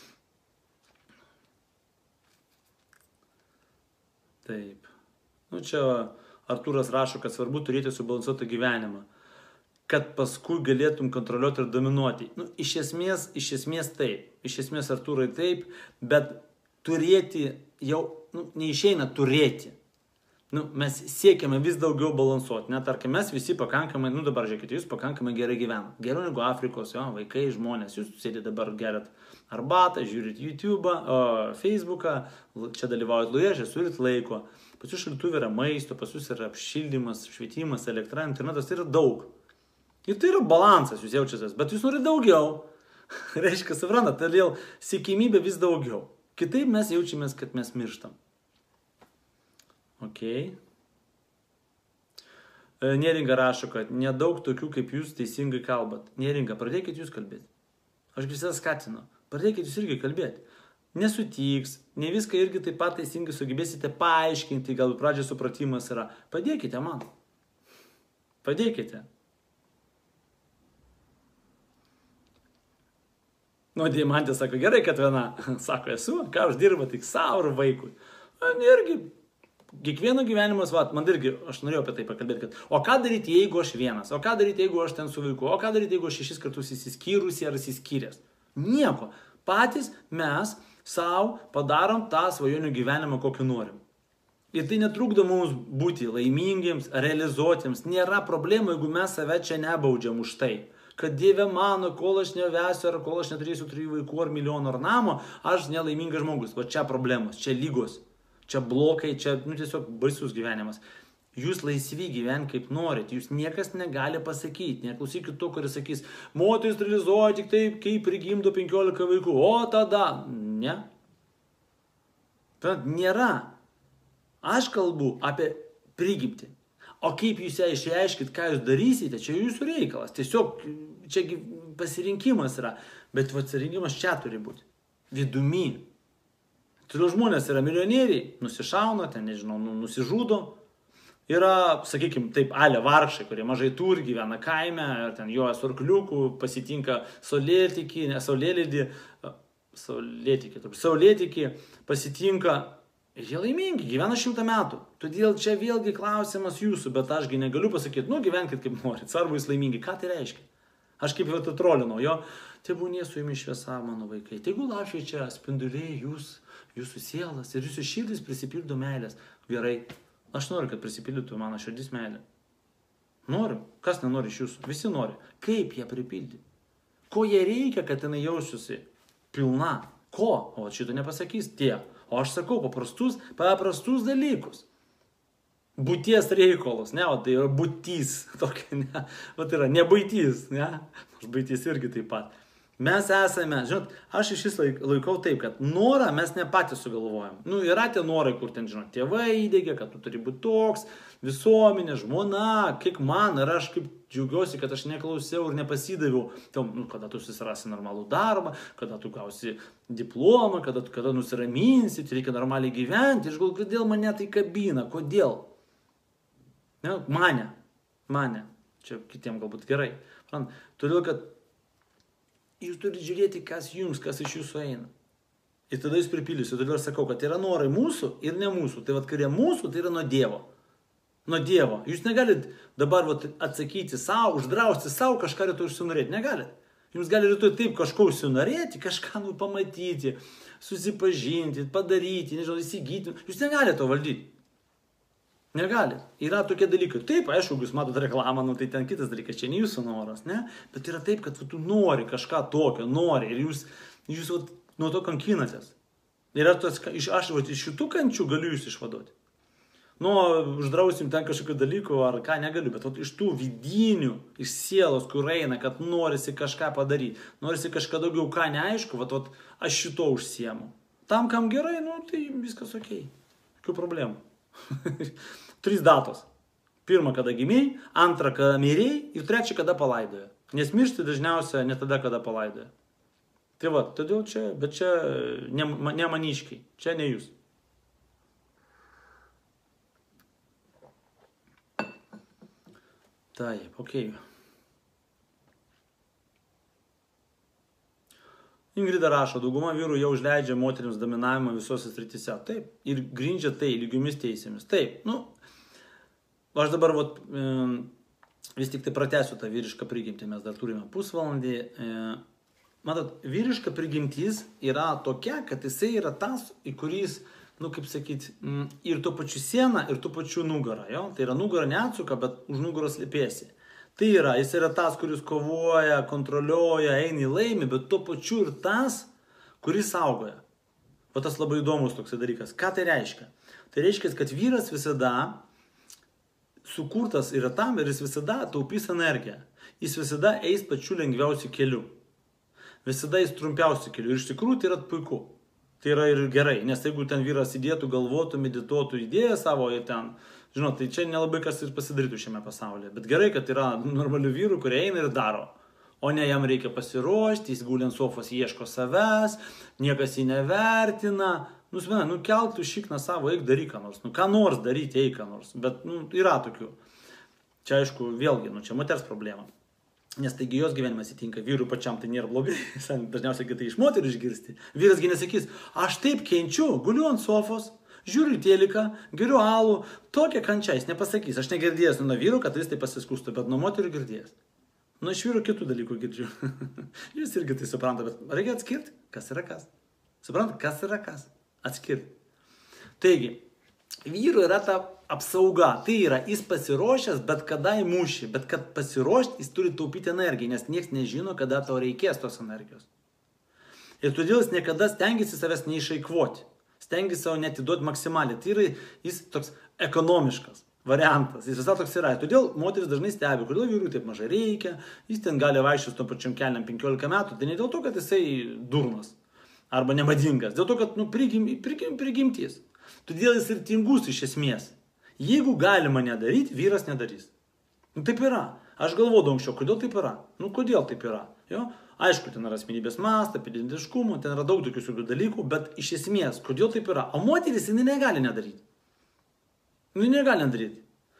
Taip. Nu čia Artūras rašo, kad svarbu turėti subalansuotą gyvenimą, kad paskui galėtum kontroliuoti ir dominuoti. Nu, iš esmės, iš esmės taip. Iš esmės, Artūrai, taip, bet turėti jau, nu, neišeina turėti. Nu, mes siekiame vis daugiau balansuoti. Net, tarkim, mes visi pakankamai, nu dabar žiūrėkite, jūs pakankamai gerai gyvenat. Geriau negu Afrikos, jo, vaikai, žmonės. Jūs sėdite dabar gerat arbatą, žiūrit YouTube'ą, Facebook'ą, čia dalyvaujat lūježę, turit laiko. Pas jūs šaldytuve yra maisto, pas jūs yra apšildymas, švietimas, elektra, internetas, tai yra daug. Ir tai yra balansas, jūs jaučiatės, bet jūs norite daugiau. Reiškia, suprantat, tai vėl siekimybė vis daugiau. Kitaip mes jaučiamės, kad mes mirštam. Ok. Neringa rašo, kad nedaug tokių kaip jūs teisingai kalbat. Neringa, pradėkit jūs kalbėti. Aš visą skatinu. Pradėkit jūs irgi kalbėti. Nesutiks, ne viską irgi taip pat teisingai sugebėsite paaiškinti, gal pradžio supratimas yra. Padėkite man. Padėkite. Nu, Deimantė sako, gerai, kad viena. Sako, esu, ką aš dirbu, tik savo ir vaikui. Man irgi, kiekvieno gyvenimas, va, man irgi, aš norėjau apie tai pakalbėti, kad, o ką daryti, jeigu aš vienas, o ką daryti, jeigu aš ten su vaiku, o ką daryti, jeigu aš šešis kartus įsiskyrusi ar įsiskyręs. Nieko. Patys mes savo padarom tą svajonių gyvenimą, kokį norim. Ir tai netrukdo mums būti laimingiems, realizuotiems. Nėra problemų, jeigu mes save čia nebaudžiam už tai. Kad Dieve mano, kol aš nevesiu, ar kol aš neturėsiu trijų vaikų, ar milijonų, ar namo, aš nelaimingas žmogus. Va čia problemos, čia lygos, čia blokai, čia, nu, tiesiog baisus gyvenimas. Jūs laisvi gyventi kaip norit, jūs niekas negali pasakyti, neklausykit to, kuris sakys, moteris realizuoja tik taip, kai prigimdo penkiolika vaikų, o tada, ne. Bet nėra. Aš kalbu apie prigimtį. O kaip jūs ją išreiškit, ką jūs darysite, čia jūsų reikalas. Tiesiog čia pasirinkimas yra. Bet pasirinkimas čia turi būti. Vidumi. Todėl žmonės yra milijonieriai, nusišauna, ten, nežinau, nusižudo. Yra, sakykime, taip, ale vargšai, kurie mažai turi, gyvena kaime, ar ten jo surkliukų, pasitinka saulėtikį, ne saulėlydį, saulėtikį, saulėtikį, pasitinka ir jie laimingi, gyvena šimtą metų. Todėl čia vėlgi klausimas jūsų, bet ašgi negaliu pasakyti, nu gyvenkit kaip norit, svarbu jūs laimingi. Ką tai reiškia? Aš kaip jau atrolinau, jo, tebūnie su jumis šviesa, mano vaikai, tegu lašviečia spinduliai jūs, jūsų sielas ir jūsų širdis prisipildo meilės. Gerai. Aš noriu, kad prisipildytų mano širdis meilė. Noriu. Kas nenori iš jūsų? Visi nori. Kaip ją pripildyti? Ko jie reikia, kad jinai jaučiusi pilna? Ko? O šito nepasakys tie. O aš sakau paprastus, paprastus dalykus. Būties reikalus. Ne, o tai yra būtys. Tokia, ne. O tai yra nebaitis. Ne? Aš baitys irgi taip pat. Mes esame, žinot, aš iš vis laikau taip, kad norą mes ne patys sugalvojam. Nu, yra tie norai, kur ten, žinot, tėvai įdėgia, kad tu turi būti toks, visuomenė, žmona, kiek man, ir aš kaip džiaugiuosi, kad aš neklausiau ir nepasidaviau, tam, nu, kada tu susirasi normalų darbą, kada tu gausi diplomą, kada, kada nusiraminsi, tai reikia normaliai gyventi, ir aš galvoju, kodėl mane tai kabina, kodėl? Ne, mane, mane, čia kitiem galbūt gerai. Todėl, kad jūs turite žiūrėti, kas jums, kas iš jūsų eina. Ir tada jūs pripildysiu. Todėl aš sakau, kad yra norai mūsų ir ne mūsų. Tai vat, kurie mūsų, tai yra nuo Dievo. Nuo Dievo. Jūs negalit dabar vat, atsakyti savo, uždrausti savo, kažką rytoj užsinorėti. Negalit. Jums gali rytoj taip kažko užsinorėti, kažką nu, pamatyti, susipažinti, padaryti, nežinau, įsigyti. Jūs negalite to valdyti. Negali. Yra tokie dalykai. Taip, aišku, jūs matot reklamą, nu, tai ten kitas dalykas, čia ne jūsų noras, ne? Bet yra taip, kad tu nori kažką tokio, nori ir jūs, jūs vat, nuo to kankinatės. Ir aš, aš vat, iš šitų kančių galiu jūs išvaduoti. Nu, uždrausim ten kažkokių dalykų ar ką negaliu, bet vat, iš tų vidinių, iš sielos, kur eina, kad norisi kažką padaryti, norisi kažką daugiau, ką neaišku, vat, vat, aš šito užsiemu. Tam, kam gerai, nu, tai viskas okei. Jokių problemų. Trys datos. Pirma, kada gimėjai, antra, kada mirėjai ir trečia, kada palaidoja. Nes miršti dažniausiai ne tada, kada palaidoja. Tai va, todėl čia, bet čia ne, ne maniškiai, čia ne jūs. Taip, okei. Ingrida rašo, dauguma vyrų jau užleidžia moteriams dominavimą visose srityse. Taip. Ir grindžia tai lygiomis teisėmis. Taip. Nu, aš dabar vat, e, vis tik tai pratęsiu tą vyrišką prigimtį. Mes dar turime pusvalandį. E, matot, vyriška prigimtis yra tokia, kad jisai yra tas, į kuris, nu, kaip sakyti, ir tuo pačiu siena, ir tuo pačiu nugara. Jo? Tai yra nugara neatsuka, bet už nugaros slėpėsi. Tai yra, jis yra tas, kuris kovoja, kontroliuoja, eina į laimį, bet tuo pačiu ir tas, kuris saugoja. O tas labai įdomus toks dalykas. Ką tai reiškia? Tai reiškia, kad vyras visada sukurtas yra tam ir jis visada taupys energiją. Jis visada eis pačiu lengviausiu keliu. Visada eis trumpiausiu keliu. Ir iš tikrųjų tai yra puiku. Tai yra ir gerai. Nes jeigu ten vyras įdėtų, galvotų, medituotų idėją savo ir ten... Žinot, tai čia nelabai kas ir pasidarytų šiame pasaulyje. Bet gerai, kad yra normalių vyrų, kurie eina ir daro. O ne jam reikia pasiruošti, jis guli ant sofos, ieško savęs, niekas jį nevertina. Nu, smena, nu keltų šikną savo, eik daryk ką nors. Nu, ką nors daryti, eik ką nors. Bet, nu, yra tokių. Čia, aišku, vėlgi, nu, čia moters problema. Nes taigi jos gyvenimas įtinka, vyrų pačiam tai nėra blogai. Dažniausiai tai iš moterų išgirsti. Vyrasgi nesakys, aš taip kenčiu, guliu ant sofos. Žiūriu teliką, geriu alų, tokia kančia, jis nepasakys. Aš negirdėjęs nuo vyrų, kad jis tai pasiskustų, bet nuo moterių girdėjęs. Nu, iš vyrų kitų dalykų girdžiu. Jūs irgi tai supranta, bet reikia atskirti, kas yra kas. Supranta, kas yra kas. Atskirti. Taigi, vyrų yra ta apsauga. Tai yra, jis pasiruošęs, bet kada į mūšį. Bet kad pasiruošti, jis turi taupyti energiją, nes niekas nežino, kada tau reikės tos energijos. Ir todėl jis niekada stengiasi savęs neišeikvoti. Stengiasi savo netiduoti maksimaliai. Tai yra jis toks ekonomiškas variantas. Jis visą toks yra. Todėl moteris dažnai stebi, kodėl vyrui taip mažai reikia. Jis ten gali vaikščioti tom pačiam keliam penkiolika metų. Tai ne dėl to, kad jisai durnas arba nemadingas. Dėl to, kad nu, prigim, prigim, prigimtis. Todėl jis ir tingus iš esmės. Jeigu galima nedaryti, vyras nedarys. Nu, taip yra. Aš galvodavau anksčiau, kodėl taip yra. Nu, kodėl taip yra. Jo? Aišku, ten yra asmenybės mastą, pedintiškumo, ten yra daug tokių saugių dalykų, bet iš esmės, kodėl taip yra? O moteris, jinai negali nedaryti. Nu, negali nedaryti.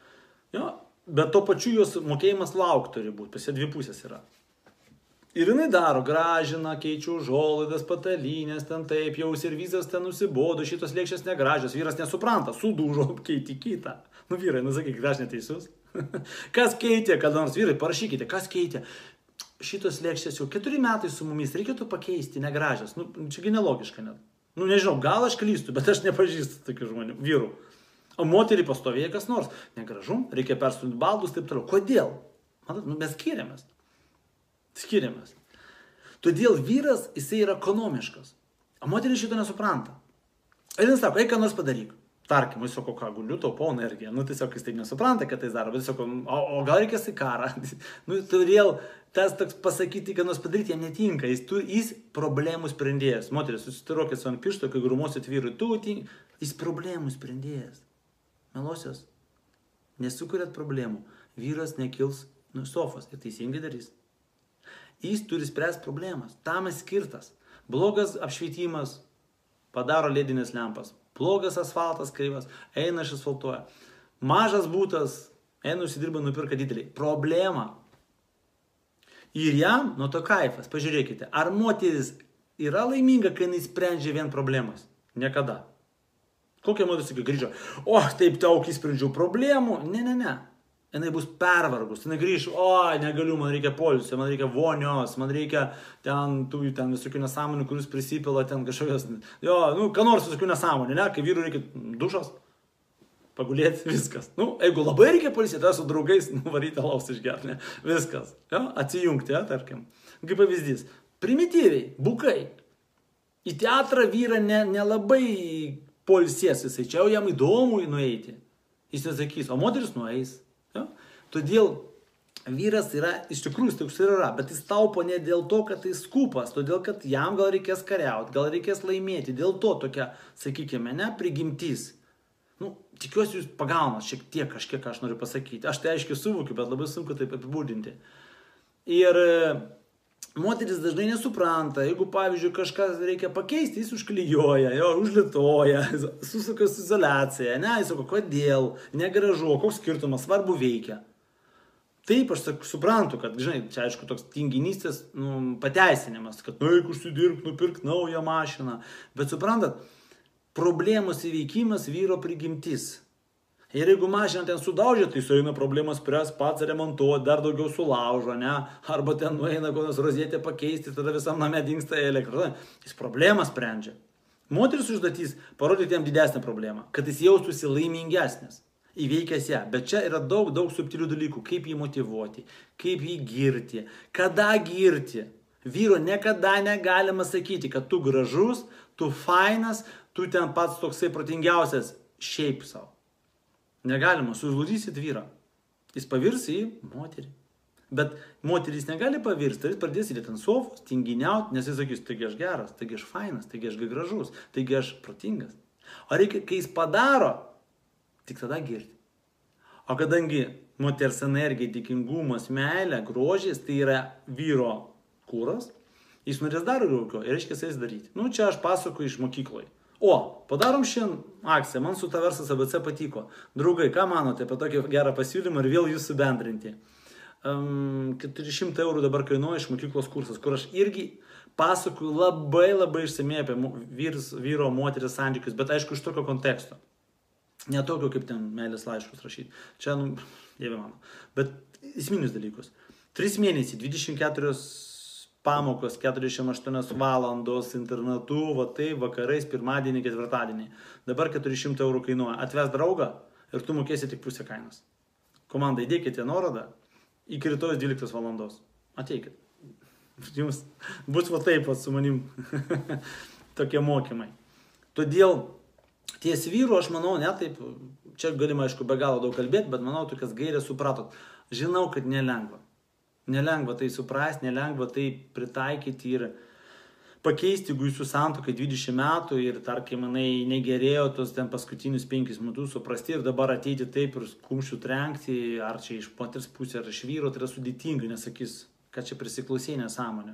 Jo, bet to pačiu jos mokėjimas lauk turi būti, pas ją dvi pusės yra. Ir jinai daro, gražina, keičiu užuolaidas, patalynės, ten taip, jau servizas ten nusibodo, šitos lėkščias negražios, vyras nesupranta, sudūžo, keiti kitą. Nu vyrai, nu sakykite, aš neteisus. Kas keitė, kada nors vyrai, parašykite, kas keitė. Šitos lėkščias jau keturi metai su mumis, reikėtų pakeisti, negražios. Nu, čiagi nelogiška net. Nu nežinau, gal aš klystu, bet aš nepažįstu tokių žmonių, vyrų. O moterį pastovėja kas nors. Negražu, reikia perstumti baldus, taip toliau. Kodėl? Matot, nu mes skiriamės. Skiriamės. Todėl vyras, jisai yra ekonomiškas. O moteris šito nesupranta. Ir jis sako, eik ką nors padaryk. Tarkim, jis sako, ką guliu, taupau energiją. Nu, tiesiog jis taip nesupranta, kad tai daro. Bet jis sako, o, o gal reikės į karą. Nu, todėl tas toks pasakyti, ką nors padaryti, jam netinka. Jis, tu, jis problemų sprendėjas. Moteris, susitirokit su ant piršto, kai grumuosit vyrui. Tu, jis problemų sprendėjas. Melosios. Nesukuriat problemų. Vyras nekils nu, sofos ir teisingai darys. Jis turi spręsti problemas. Tam jis skirtas. Blogas apšvietimas padaro ledinės lempas. Blogas asfaltas kreivas, eina išasfaltuoja. Mažas būtas, eina užsidirba, nupirka didelį. Problema. Ir jam nuo to kaifas. Pažiūrėkite, ar moteris yra laiminga, kai jis sprendžia vien problemas? Niekada. Kokia moteris sakai, grįžo? O, taip daug įsprendžiau problemų. Ne, ne, ne. Jinai bus pervargus, jinai grįž, o, negaliu, man reikia poilsio, man reikia vonios, man reikia ten, tų, ten visokių nesąmonių, kuris prisipila ten kažkokios, jo, nu, ką nors visokių nesąmonių, ne, kai vyrui reikia dušas, pagulėti, viskas. Nu, jeigu labai reikia poilsio, tai su draugais, nu, varyti alaus išgerti, ne, viskas, jo, atsijungti, ja, tarkim. Kaip pavyzdys, primityviai, bukai, į teatrą vyrą ne, nelabai poilsės, jisai čia jau jam įdomu nueiti, jis nesakys, o moteris nueis. Ja? Todėl vyras yra, iš tikrųjų, toks ir yra, bet jis taupo ne dėl to, kad jis skupas, todėl, kad jam gal reikės kariauti, gal reikės laimėti, dėl to tokia, sakykime, ne, prigimtis. Nu, tikiuosi jūs pagaunat šiek tiek kažkiek, aš noriu pasakyti. Aš tai aiškiai suvokiu, bet labai sunku taip apibūdinti. Ir moteris dažnai nesupranta, jeigu, pavyzdžiui, kažkas reikia pakeisti, jis užklijuoja, jo, užlitoja, susuka su izoliacija, ne, jis sako, kodėl, negražu, koks skirtumas, svarbu veikia. Taip, aš sak, suprantu, kad, žinai, čia aišku toks tinginystės nu, pateisinimas, kad, nu, jeigu užsidirbt, nupirk naują mašiną, bet suprantat, problemos įveikimas vyro prigimtis. Ir jeigu mašiną ten sudaužė, tai su eina problemas spręs pats remontuoti, dar daugiau sulaužo, ne? Arba ten nueina kokios rozetę pakeisti, tada visam name dingsta elektra. Jis problemą sprendžia. Moteris užduotys parodyti jam didesnę problemą, kad jis jaustųsi laimingesnis, įveikęs ją. Bet čia yra daug, daug subtilių dalykų, kaip jį motyvuoti, kaip jį girti, kada girti. Vyro niekada negalima sakyti, kad tu gražus, tu fainas, tu ten pats toksai protingiausias šiaip savo. Negalima, sužludysit vyrą. Jis pavirs į moterį. Bet moteris negali pavirsti, jis pradės įdėti ant sofos, tinginiauti, nes jis sakys, taigi aš geras, taigi aš fainas, taigi aš gražus, taigi aš protingas. O reikia, kai jis padaro, tik tada girti. O kadangi moters energija, dėkingumas, meilė, grožis, tai yra vyro kūras, jis norės dar daugiau ir reiškia jis daryti. Nu, čia aš pasakoju iš mokykloje. O, padarom šiandien akciją, man su ta verslas A B C patiko. Draugai, ką manote apie tokį gerą pasiūlymą ir vėl jūs subendrinti? Um, keturi šimtai eurų dabar kainuoja iš mokyklos kursas, kur aš irgi pasakoju labai labai išsamei apie vyrs, vyro, moteris santykius, bet aišku iš tokio konteksto. Ne tokio kaip ten meilės laiškus rašyti. Čia, nu, dieve mano. Bet esminius dalykus. Tris mėnesiai, dvidešimt keturios pamokos, keturiasdešimt aštuonios valandos internetu, va tai vakarais, pirmadienį, ketvirtadienį. Dabar keturi šimtai eurų kainuoja. Atves draugą ir tu mokėsi tik pusę kainos. Komanda, įdėkite nuorodą iki rytojus dvyliktos valandos. Ateikit. Jums bus va taip pat su manim tokie mokymai. Todėl ties vyru, aš manau, ne taip, čia galima aišku be galo daug kalbėti, bet manau, tokias gairės supratot. Žinau, kad nelengva. Nelengva tai suprasti, nelengva tai pritaikyti ir pakeisti, jeigu jūsų santuokai dvidešimt metų ir, tarkim, manai negerėjo tos ten paskutinius penkis metus suprasti ir dabar ateiti taip ir kumščių trenkti, ar čia iš moters pusės, ar iš vyro, tai yra sudėtinga, nesakys, kad čia prisiklausė nesąmonė.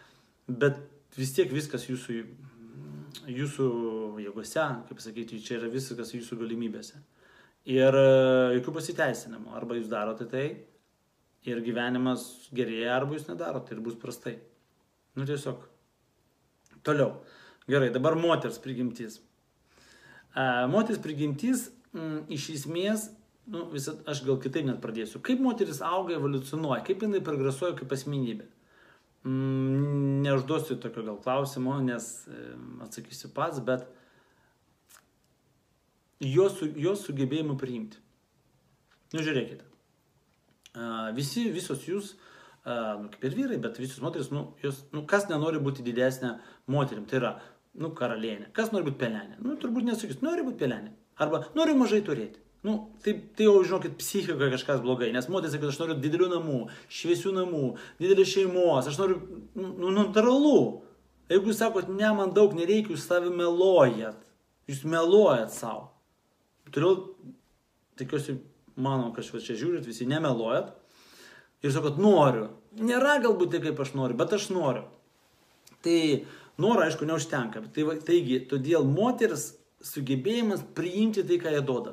Bet vis tiek viskas jūsų, jūsų jėgose, kaip sakyti, čia yra viskas jūsų galimybėse. Ir jokių pasiteisinimų. Arba jūs darote tai ir gyvenimas gerėja, arba jūs nedarote ir bus prastai. Nu tiesiog. Toliau. Gerai, dabar moters prigimtis. Uh, moters prigimtis mm, iš esmės, nu, visą, aš gal kitaip net pradėsiu. Kaip moteris auga, evoliucionuoja, kaip jinai progresuoja kaip asmenybė. Mm, neužduosiu tokio gal klausimo, nes e, atsakysiu pats, bet jos, jos sugebėjimų priimti. Nu, žiūrėkite. Uh, visi, visos jūs, uh, nu, kaip ir vyrai, bet visos moteris, nu, jos, nu, kas nenori būti didesnė moterim, tai yra, nu, karalienė. Kas nori būti pelenė? Nu, turbūt nesakys, nori būti pelenė. Arba nori mažai turėti. Nu, tai, tai jau, žinokit, psichikoje kažkas blogai. Nes moteris sakė, aš noriu didelių namų, šviesių namų, didelės šeimos, aš noriu, nu, natūralu. Jeigu jūs sakot, ne, man daug nereikia, jūs savi meluojat. Jūs meluojat savo. Turiu, tikiuosi, manau, kad čia žiūrit, visi nemeluojat. Ir sakot, noriu. Nėra galbūt tai, kaip aš noriu, bet aš noriu. Tai noro, aišku, neužtenka. Tai, taigi, todėl moteris sugebėjimas priimti tai, ką jie duoda.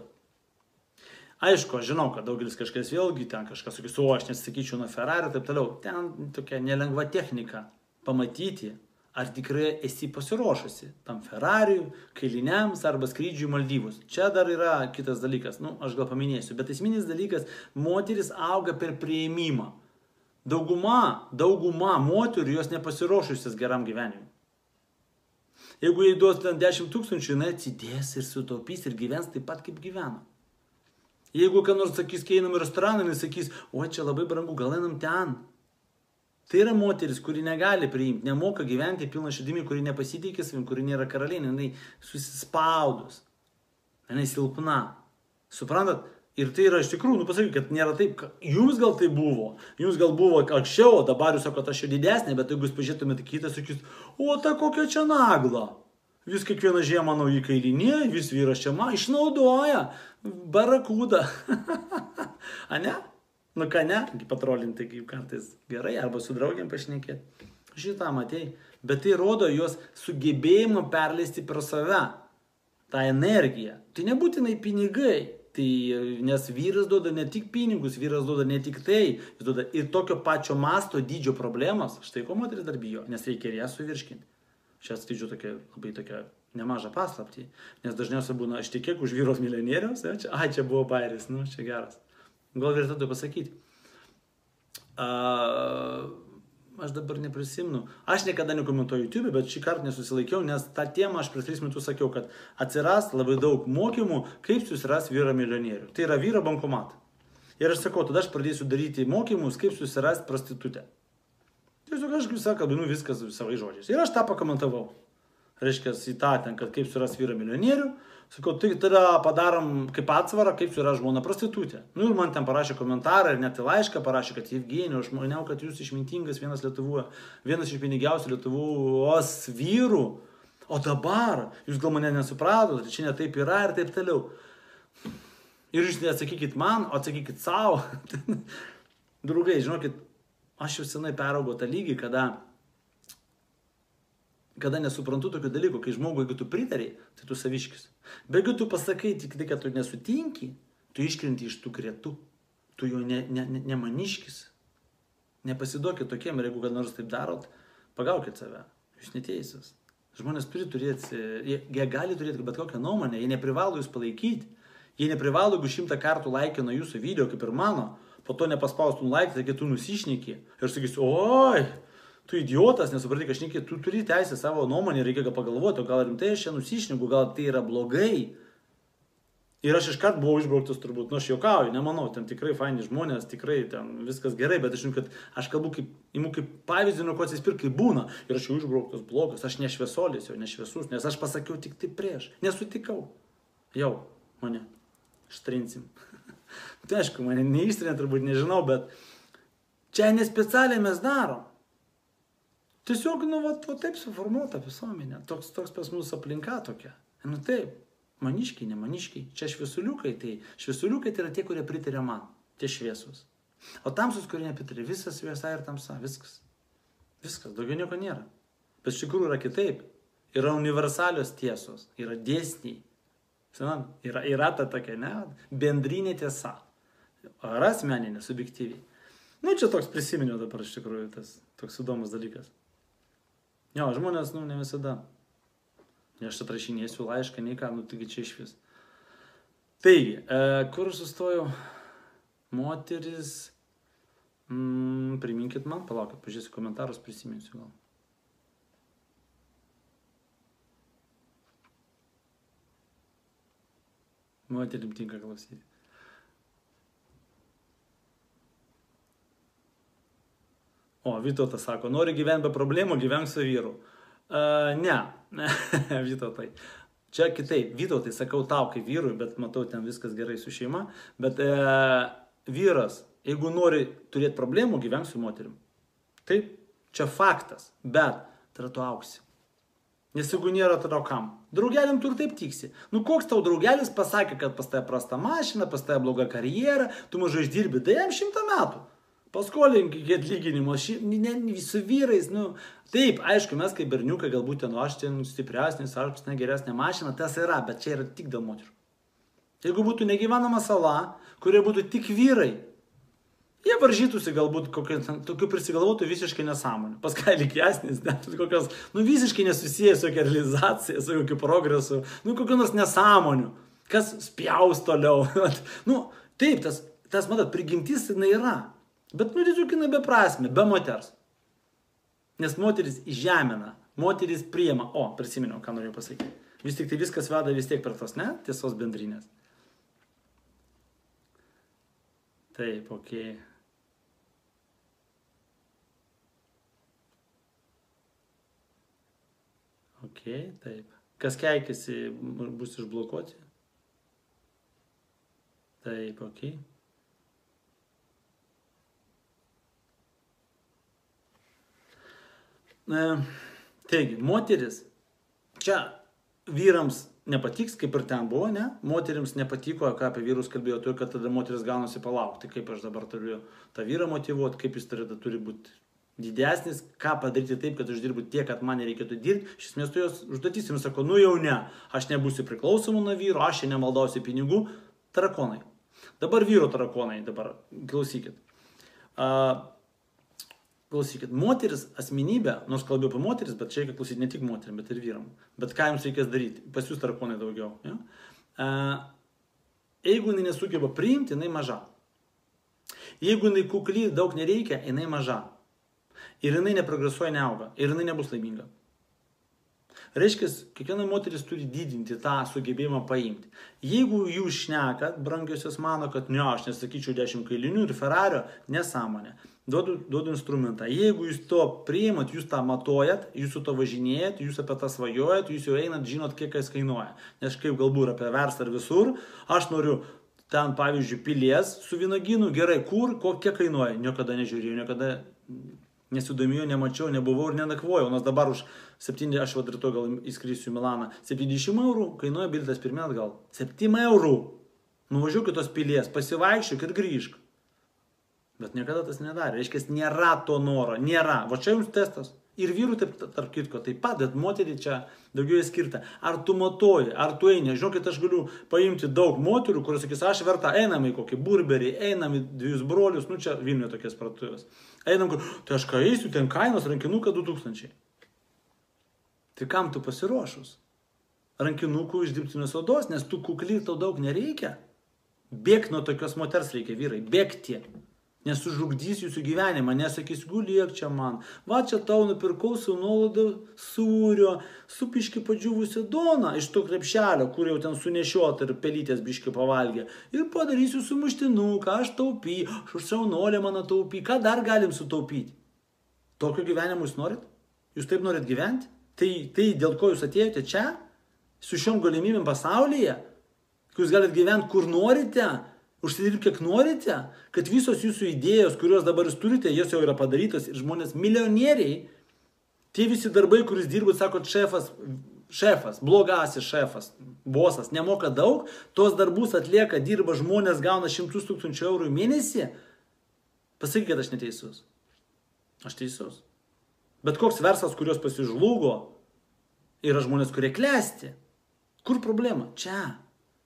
Aišku, aš žinau, kad daugelis kažkas vėlgi ten kažkas sakys, o aš nesisakyčiau nuo Ferrari ir taip toliau. Ten tokia nelengva technika pamatyti, ar tikrai esi pasiruošusi tam Ferrariui, kailiniams arba skrydžiui Maldyvus. Čia dar yra kitas dalykas, nu, aš gal paminėsiu, bet esminis dalykas, moteris auga per priėmimą. Dauguma, dauguma moterų jos nepasiruošusios geram gyvenimui. Jeigu jai duos ten dešimt tūkstančių, jinai atsidės ir sutaupys ir gyvens taip pat, kaip gyveno. Jeigu ką nors sakys, kai einam į restoraną, jinai sakys, o čia labai brangu, gal einam ten. Tai yra moteris, kuri negali priimti, nemoka gyventi pilna širdimi, kuri nepasitikė savim, kuri nėra karalienė, jinai susispaudus, jinai silpna. Suprantat? Ir tai yra iš tikrųjų, nu pasakyk, kad nėra taip, jums gal tai buvo, jums gal buvo anksčiau, o dabar jūs sakot, aš jau didesnė, bet jeigu jūs pažiūrėtumėte kitą, sakys, o ta kokia čia nagla. Vis kiekvieną žiemą nauji kailiniai, vis vyras čia man išnaudoja, barakuda. A ne? Nu ką ne, patrolinti kaip kartais gerai, arba su draugiam pašnekėti. Šitą matei, bet tai rodo jos sugebėjimą perleisti per save tą energiją. Tai nebūtinai pinigai. Tai, nes vyras duoda ne tik pinigus, vyras duoda ne tik tai, jis duoda ir tokio pačio masto dydžio problemos. Štai ko moteris dar bijo, nes reikia ir ją suvirškinti. Čia atskleidžiu tokia labai tokia nemažą paslaptį, nes dažniausiai būna, aš tikėk už vyros milijonieriaus, ja, čia, ai, čia buvo bairis, nu, čia geras. Gal vertėtų pasakyti. Uh, aš dabar neprisimenu. Aš niekada nekomentuoju YouTube, bet šį kartą nesusilaikiau, nes tą temą aš prieš tris metus sakiau, kad atsiras labai daug mokymų, kaip susiras vyrą milijonierių. Tai yra vyro bankomatą. Ir aš sakau, tada aš pradėsiu daryti mokymus, kaip susiras prostitutę. Tiesiog aš visą kalbinu viskas savai žodžiais. Ir aš tą pakomentavau. Reiškia, į tą ten, kad kaip suras vyrą milijonierių. Sakau, tai tada padarom kaip atsvarą, kaip suras žmona prostitutė. Nu ir man ten parašė komentarą ir net laišką parašė, kad Evgenijau, aš maniau, kad jūs išmintingas vienas Lietuvoje, vienas iš pinigiausių Lietuvos vyrų. O dabar jūs gal mane nesupratot, tai čia ne taip yra ir taip toliau. Ir jūs neatsakykit man, o atsakykit savo. Draugai, žinokit, aš jau senai peraugau tą lygį, kada, kada nesuprantu tokių dalykų, kai žmogui, jeigu tu pritari, tai tu saviškis. Bet jeigu tu pasakai tik tai, kad tu nesutinki, tu iškrenti iš tų gretų, tu jau ne, ne, ne, nemaniškis. Nepasiduokit tokiem ir jeigu kad nors taip darot, pagaukit save, jūs neteisus. Žmonės turi turėti, jie, jie gali turėti bet kokią nuomonę, jie neprivalo jūs palaikyti, jie neprivalo, jeigu šimtą kartų laikino jūsų video, kaip ir mano, po to nepaspaustum laiką, taigi tu nusišneki ir sakysi, oi, tu idiotas, nesupratai, kad šneki, tu turi teisę savo nuomonę, reikia gal pagalvoti, o gal rimtai aš čia nusišneku, gal tai yra blogai. Ir aš iškart buvau išbrauktas turbūt, nu aš juokauju, nemanau, ten tikrai faini žmonės, tikrai ten viskas gerai, bet aš žinau, kad aš kalbu kaip, imu kaip pavyzdį, nuo ko atsispirti, kaip būna. Ir aš jau išbrauktas blogas, aš nešviesolis, jau nešviesus, nes aš pasakiau tik tai prieš, nesutikau. Jau, mane, ištrinsim. Tai aišku, mane neištrinė, turbūt nežinau, bet čia nespecialiai mes darom. Tiesiog, nu, va, va taip suformuota visuomenė, toks, toks pas mūsų aplinka tokia. Nu taip, maniškiai, ne maniškiai, čia šviesuliukai, tai šviesuliukai tai yra tie, kurie pritarė man, tie šviesus. O tamsus, kurie nepritarė, visas šviesa ir tamsa, viskas. Viskas, daugiau nieko nėra. Bet iš tikrųjų yra kitaip. Yra universalios tiesos, yra dėsniai. Senan, yra, yra ta tokia, ne, bendrinė tiesa. Ar asmeninė, subjektyviai. Nu, čia toks prisiminiau dabar iš tikrųjų, tas toks įdomus dalykas. Jo, žmonės, nu, ne visada. Ne aš atrašinėsiu laišką, nei ką, nu, taigi čia iš vis. Taigi, e, kur sustojau? Moteris, mm, priminkit man, palaukit, pažiūrėsiu komentarus, prisiminsiu gal. Moterim tinka klausyti. O, Vytautas sako, nori gyventi be problemų, gyvenk su vyru. Uh, ne, Vytautai. Čia kitaip, Vytautai, sakau tau kaip vyrui, bet matau, ten viskas gerai su šeima. Bet uh, vyras, jeigu nori turėti problemų, gyvenk su moterim. Taip, čia faktas, bet tada tu auksi. Nes jeigu nėra, tada kam? Draugeliam tu ir taip tiksi. Nu koks tau draugelis pasakė, kad pas tave prasta mašina, pas tave bloga karjera, tu mažai išdirbi, tai jam šimtą metų. Paskolink iki atlyginimo, ši, ne, ne, su vyrais, nu, taip, aišku, mes kaip berniukai, galbūt ten, aš ten stipresnis, aš ne geresnė mašina, tas yra, bet čia yra tik dėl moterų. Jeigu būtų negyvenama sala, kurioje būtų tik vyrai, jie varžytųsi galbūt, tokių prisigalvotų visiškai nesąmonių. Paskai likesnis, net kokios, nu, visiškai nesusijęs su kokia realizacija, su kokiu progresu, nu, kokiu nors nesąmonių, kas spjaus toliau. Nu, taip, tas, tas matot, prigimtis jinai yra. Bet, nu, tiesiog jinai beprasmė, be moters. Nes moteris žemina, moteris priima. O, prisiminiau, ką norėjau pasakyti. Vis tik tai viskas veda vis tiek per tos, ne, tiesos bendrinės. Taip, okei. Okei, taip. Kas keikiasi, bus išblokuoti? Taip, okei. Taigi, moteris, čia vyrams nepatiks, kaip ir ten buvo, ne? Moterims nepatiko, ką apie vyrus kalbėjo, tai kad tada moteris gaunasi palaukti, kaip aš dabar turiu tą vyrą motyvuoti, kaip jis turi, turi būti didesnis, ką padaryti taip, kad uždirbu tiek, kad man nereikėtų dirbti. Iš esmės, tu jos užduotys jums sako, nu jau ne, aš nebūsiu priklausomų nuo vyro, aš čia nemaldausiu pinigų. Tarakonai. Dabar vyro tarakonai, dabar klausykit. Uh, Klausykit, moteris asmenybė, nors kalbėjau apie moteris, bet čia reikia klausyti ne tik moterim, bet ir vyram. Bet ką jums reikės daryti? Pas jūs tarakonai daugiau. Ja? E, jeigu jinai nesugeba priimti, jinai maža. Jeigu jinai kukly daug nereikia, jinai maža. Ir jinai neprogresuoja, neauga. Ir jinai nebus laiminga. Reiškia, kiekviena moteris turi didinti tą sugebėjimą paimti. Jeigu jūs šnekat, brangiosios mano, kad ne, aš nesakyčiau dešimt kailinių ir Ferrario, nesąmonė. Duodu, duodu instrumentą. Jeigu jūs to priimat, jūs tą matuojat, jūs su to važinėjat, jūs apie tą svajojat, jūs jau einat, žinot, kiek kas kainuoja. Nes kaip galbūt apie verslą ir visur, aš noriu ten, pavyzdžiui, pilies su vynuogynu, gerai, kur, kiek kainuoja. Niekada nežiūrėjau, niekada nesidomėjau, nemačiau, nebuvau ir nenakvojau. Nors dabar už septyniasdešimt, aš vad rytoj gal įskrysiu į Milaną, septyniasdešimt eurų kainuoja bilietas pirmyn atgal. septyni eurų. Nuvažiuok į tos pilies, pasivaikščiok ir grįžk. Bet niekada tas nedarė. Reiškia, nėra to noro, nėra. Va čia jums testas. Ir vyrų taip, tarp kitko, taip pat, bet moterį čia daugiau skirta. Ar tu matuoji, ar tu eini. Žinokit, aš galiu paimti daug moterių, kurios sakys, aš verta, einam į kokį burberį, einam į dviejus brolius, nu čia Vilniuje tokias parduotuvės. Einam, kur, tai aš ką eisiu, ten kainos rankinuką du tūkstančiai. Tai kam tu pasiruošus? Rankinukų iš dirbtinės odos, nes tu kukly tau daug nereikia. Bėk nuo tokios moters reikia, vyrai, bėgti. Nesužugdys jūsų gyvenimą, nesakys, guliek čia man, va čia tau nupirkau su nuolaidu sūrio, su biški padžiūvusi doną iš to krepšelio, kur jau ten sunešiota ir pelytės biški pavalgė. Ir padarysiu sumuštinuką, aš taupy, aš saunolė mano taupy, ką dar galim sutaupyti? Tokio gyvenimo jūs norit? Jūs taip norit gyventi? Tai, tai dėl ko jūs atėjote čia? Su šiom galimybėm pasaulyje? Jūs galit gyventi kur norite? Užsidirbti kiek norite, kad visos jūsų idėjos, kurios dabar jūs turite, jos jau yra padarytos ir žmonės milijonieriai, tie visi darbai, kuris dirbat, sakot, šefas, šefas, blogasis šefas, bosas, nemoka daug, tos darbus atlieka, dirba žmonės, gauna šimtus tūkstančių eurų į mėnesį, pasakykit, kad aš neteisus. Aš teisus. Bet koks verslas, kurios pasižlugo, yra žmonės, kurie klesti. Kur problema? Čia.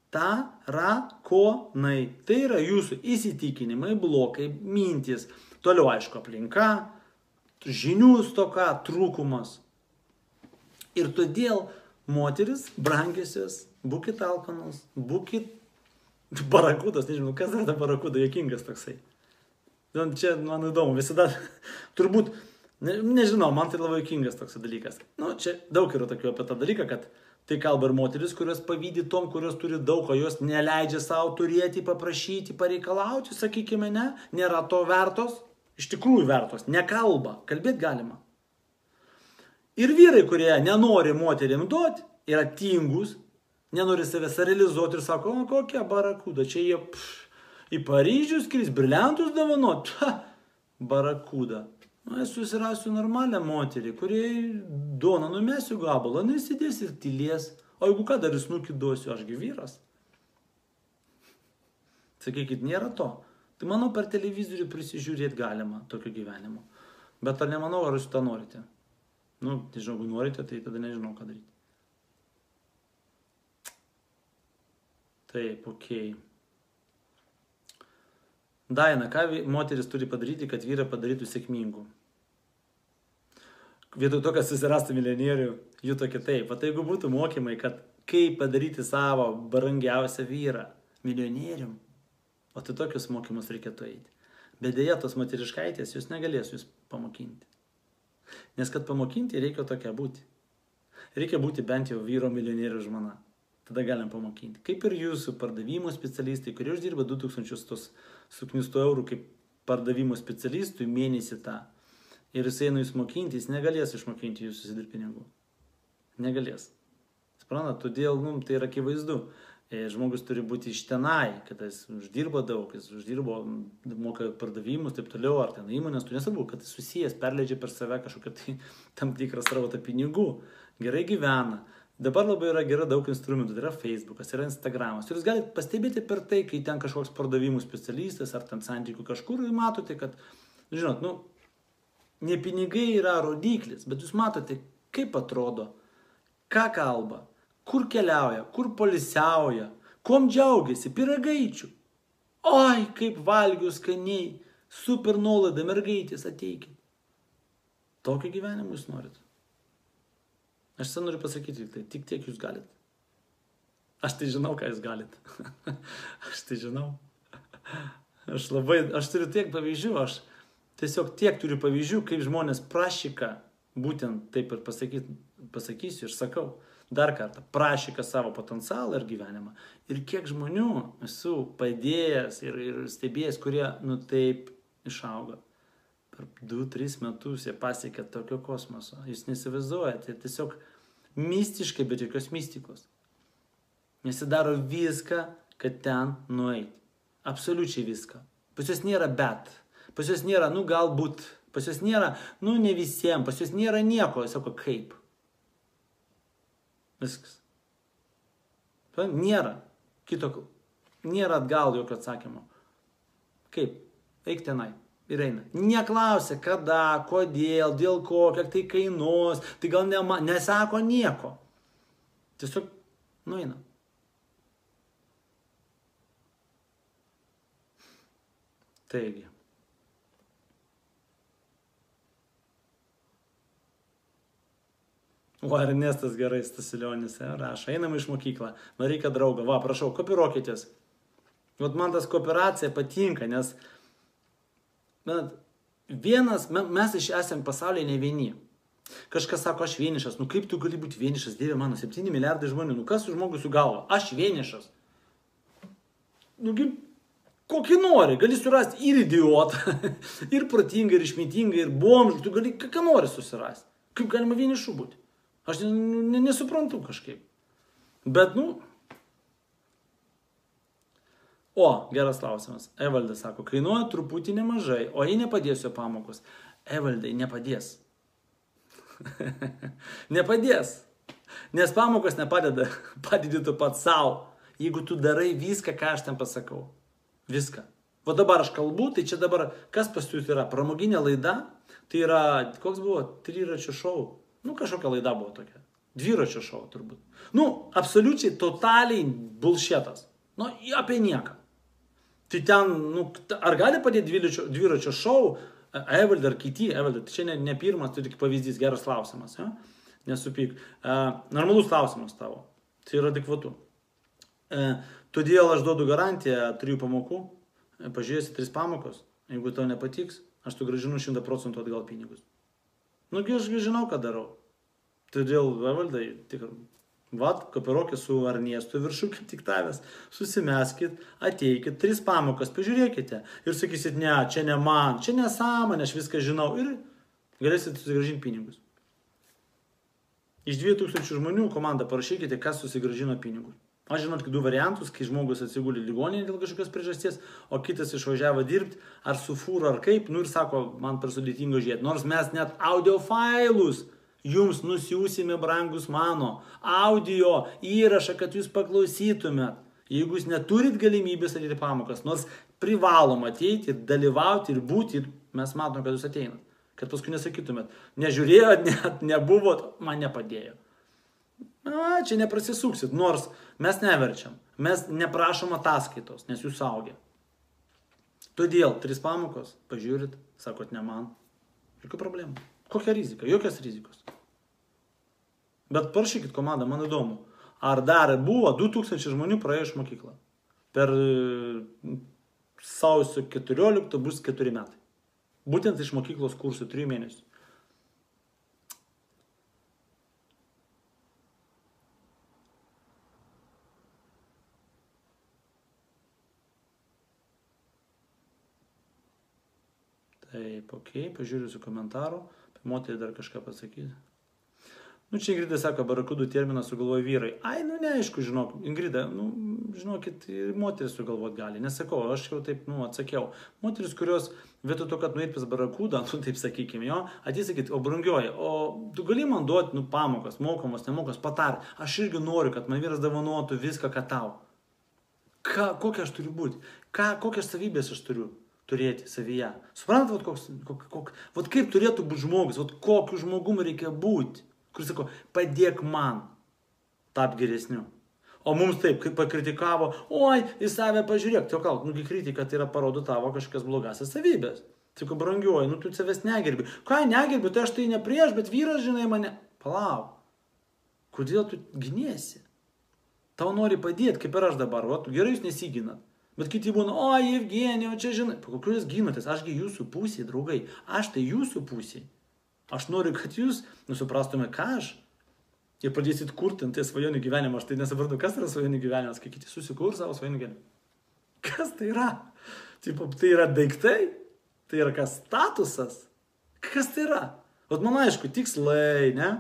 Tarakonai. Tai yra jūsų įsitikinimai, blokai, mintys. Toliau, aišku, aplinka, žinių stoka, trūkumas. Ir todėl moteris, brangiosios, būkit alkanos, būkit barakudas, nežinau, kas yra ta barakuda, juokingas toksai. Čia man įdomu, visada, turbūt, ne, nežinau, man tai labai juokingas toks dalykas. Nu, čia daug yra tokių apie tą dalyką, kad tai kalba ir moteris, kurios pavydi tom, kurios turi daug, o jos neleidžia savo turėti, paprašyti, pareikalauti, sakykime, ne, nėra to vertos, iš tikrųjų vertos, nekalba, kalbėti galima. Ir vyrai, kurie nenori moterim duoti, yra tingus, nenori savęs realizuoti ir sako, o kokia barakuda, čia jie pš, į Paryžių skris, briliantus dovanot, ha, barakuda. Nu, aš susirasiu normalią moterį, kurie duoną numesiu gabalą, nesidės ir tylės. O jeigu ką dar snukį duosiu, ašgi vyras. Sakykit, nėra to. Tai manau, per televizorių prisižiūrėti galima tokio gyvenimo. Bet ar nemanau, ar jūs tą norite? Nu, nežinau, jeigu norite, tai tada nežinau, ką daryti. Taip, okei. Daina, ką moteris turi padaryti, kad vyrą padarytų sėkmingu? Vietoj to, kad susirastų milijonierių, jų tokia taip. O tai jeigu būtų mokymai, kad kaip padaryti savo brangiausią vyrą milijonierium, o tai tokius mokymus reikėtų eiti. Bet dėja, tos moteriškaitės, jūs negalės jūs pamokinti. Nes kad pamokinti, reikia tokia būti. Reikia būti bent jau vyro milijonierių žmona. Tada galim pamokinti. Kaip ir jūsų pardavimo specialistai, kurie uždirba du tūkstančius tos suknistų eurų kaip pardavimo specialistui mėnesį tą. Ir jis eina jūs mokinti, jis negalės išmokinti jūsų susidirbt pinigų. Negalės. Suprantat, todėl nu, tai yra akivaizdu. Žmogus turi būti iš tenai, kad jis uždirba daug, jis uždirbo, moka pardavimus, taip toliau, ar ten įmonės, tu nesvarbu, kad jis susijęs, perleidžia per save kažkokią tai tam tikrą srautą pinigų, gerai gyvena. Dabar labai yra gera daug instrumentų, tai yra Facebookas, yra Instagramas. Ir jūs galite pastebėti per tai, kai ten kažkoks pardavimų specialistas ar ten santykių kažkur, ir matote, kad, žinot, nu, ne pinigai yra rodiklis, bet jūs matote, kaip atrodo, ką kalba, kur keliauja, kur polisiauja, kuom džiaugiasi, piragaičių. Oi, kaip valgiu skaniai, super nuolaida, mergaitės, ateikit. Tokio gyvenimo jūs norit. Aš sen noriu pasakyti, tai tik tiek jūs galit. Aš tai žinau, ką jūs galit. Aš tai žinau. Aš labai, aš turiu tiek pavyzdžių, aš tiesiog tiek turiu pavyzdžių, kaip žmonės prašyka, būtent taip ir pasakyt, pasakysiu ir sakau, dar kartą, prašyka savo potencialą ir gyvenimą. Ir kiek žmonių esu padėjęs ir, ir stebėjęs, kurie, nu taip, išauga. Per du tris metus jie pasiekė tokio kosmoso. Jūs nesivaizduojate, tiesiog mistiškai, bet jokios mistikos. Nes jie daro viską, kad ten nueiti. Absoliučiai viską. Pas juos nėra bet. Pas juos nėra, nu galbūt, pas juos nėra, nu ne visiems, pas juos nėra nieko. Jis sako, kaip? Viskas. Nėra. Kito, nėra atgal jokio atsakymo. Kaip? Eik tenai. Ir eina. Neklausia, kada, kodėl, dėl ko, kiek tai kainuos, tai gal nema, nesako nieko. Tiesiog nueina. Taigi. O Ernestas gerai, Stasilionis, rašo, einam iš mokyklą, man reikia draugą, va, prašau, kopiruokitės. Vat man tas kooperacija patinka, nes bet vienas, mes iš esame pasaulyje ne vieni. Kažkas sako, aš vienišas. Nu kaip tu gali būti vienišas, Dieve mano, septyni milijardai žmonių. Nu kas su žmogus su galva? Aš vienišas. Nu kaip, kokį nori. Gali surasti ir idiotą, ir protingą, ir išmintingą, ir bomžą. Tu gali, ką nori susirasti. Kaip galima vienišų būti? Aš nesuprantu kažkaip. Bet, nu... O, geras klausimas. Evaldas sako, kainuoja truputį nemažai, o jei nepadės jo pamokos. Evaldai, nepadės. Nepadės. Nes pamokos nepadeda, padedi tu pats savo. Jeigu tu darai viską, ką aš ten pasakau. Viską. O dabar aš kalbu, tai čia dabar, kas pas jūs yra? Pramoginė laida, tai yra, koks buvo, triračių šou. Nu, kažkokia laida buvo tokia. Dviračio šou turbūt. Nu, absoliučiai, totaliai bullshitas. Nu, apie nieką. Tai ten, nu, ar gali padėti dviračio, dviračio šou, Evaldė ar kiti, Evaldė, tai čia ne, ne pirmas, tai tik pavyzdys, geras klausimas, ja? Nesupyk. E, normalus klausimas tavo. Tai yra adekvatu. E, todėl aš duodu garantiją trijų pamokų, e, pažiūrėsi tris pamokos, jeigu tau nepatiks, aš tu gražinu šimtą procentų atgal pinigus. Nu, aš žinau, ką darau. Todėl, Evaldai, tikrai. Vat, kapiruokit su Arniestu viršų kaip tik tavęs, susimeskit, ateikit, tris pamokas, pažiūrėkite ir sakysit, ne, čia ne man, čia nesąmonė, aš viską žinau ir galėsit susigražinti pinigus. Iš dviejų tūkstančių žmonių komandą parašykite, kas susigražino pinigus. Aš žinot du variantus, kai žmogus atsiguli ligoninėje dėl kažkokios priežasties, o kitas išvažiavo dirbti, ar su fūru, ar kaip, nu ir sako, man per sudėtingo žiūrėti, nors mes net audio failus jums nusiūsime, brangus mano, audio įrašą, kad jūs paklausytumėt. Jeigu jūs neturit galimybės ateiti pamokas, nors privalom ateiti ir dalyvauti ir būti, ir mes matom, kad jūs ateinat. Kad paskui nesakytumėt, nežiūrėjot, net nebuvot, man nepadėjo. Na, čia neprasisuksit, nors mes neverčiam, mes neprašom ataskaitos, nes jūs saugė. Todėl tris pamokos, pažiūrit, sakot, ne man, jokių problemų. Kokia rizika? Jokios rizikos. Bet parašykit komandą, man įdomu. Ar dar buvo du tūkstančiai žmonių praėjo iš mokyklą? Per sausio keturioliktą bus keturi metai. Būtent iš mokyklos kursų trijų mėnesių. Taip, okei, okay, pažiūrėsiu komentarų. Moterį dar kažką pasakyti. Nu, čia Ingrida sako, barakudų terminą sugalvoja vyrai. Ai, nu, neaišku, žinok, Ingrida, nu, žinokit, ir moteris sugalvot gali. Nesakau, aš jau taip, nu, atsakiau. Moteris, kurios vietoj to, kad nueit pas barakudą, nu, taip sakykime, jo, ateisakyt, o brangioji, o tu gali man duoti, nu, pamokas, mokamos, nemokos, patar. Aš irgi noriu, kad man vyras dovanotų viską, ką tau. Ką, kokia aš turiu būti? Ką, kokias savybės aš turiu turėti savyje. Suprantat, vat, koks, kok, kok, vat kaip turėtų būti žmogus, vat kokiu žmogum reikia būti, kuris sako, padėk man tapti geresniu. O mums taip, kaip pakritikavo, oi, į save pažiūrėk, tai gal, nugi kritika tai yra parodo tavo kažkokias blogasias savybės. Sako, brangioji, nu tu savęs negerbi. Ką negerbi, tai aš tai ne prieš, bet vyras, žinai, mane. Palauk, kodėl tu giniesi? Tau nori padėti, kaip ir aš dabar, o tu gerai jūs nesiginat. Bet kiti būna, o, Evgenija, čia žinai, po kokiu jūs ginatės, ašgi jūsų pusėje, draugai, aš tai jūsų pusėje. Aš noriu, kad jūs nusuprastume, ką aš. Ir pradėsit kurti ant tai svajonių gyvenimą. Aš tai nesuprantu, kas yra svajonių gyvenimas, kai kiti susikurs savo svajonių gyvenimą. Kas tai yra? Taip, tai yra daiktai? Tai yra kas statusas? Kas tai yra? Vat man aišku, tikslai, ne?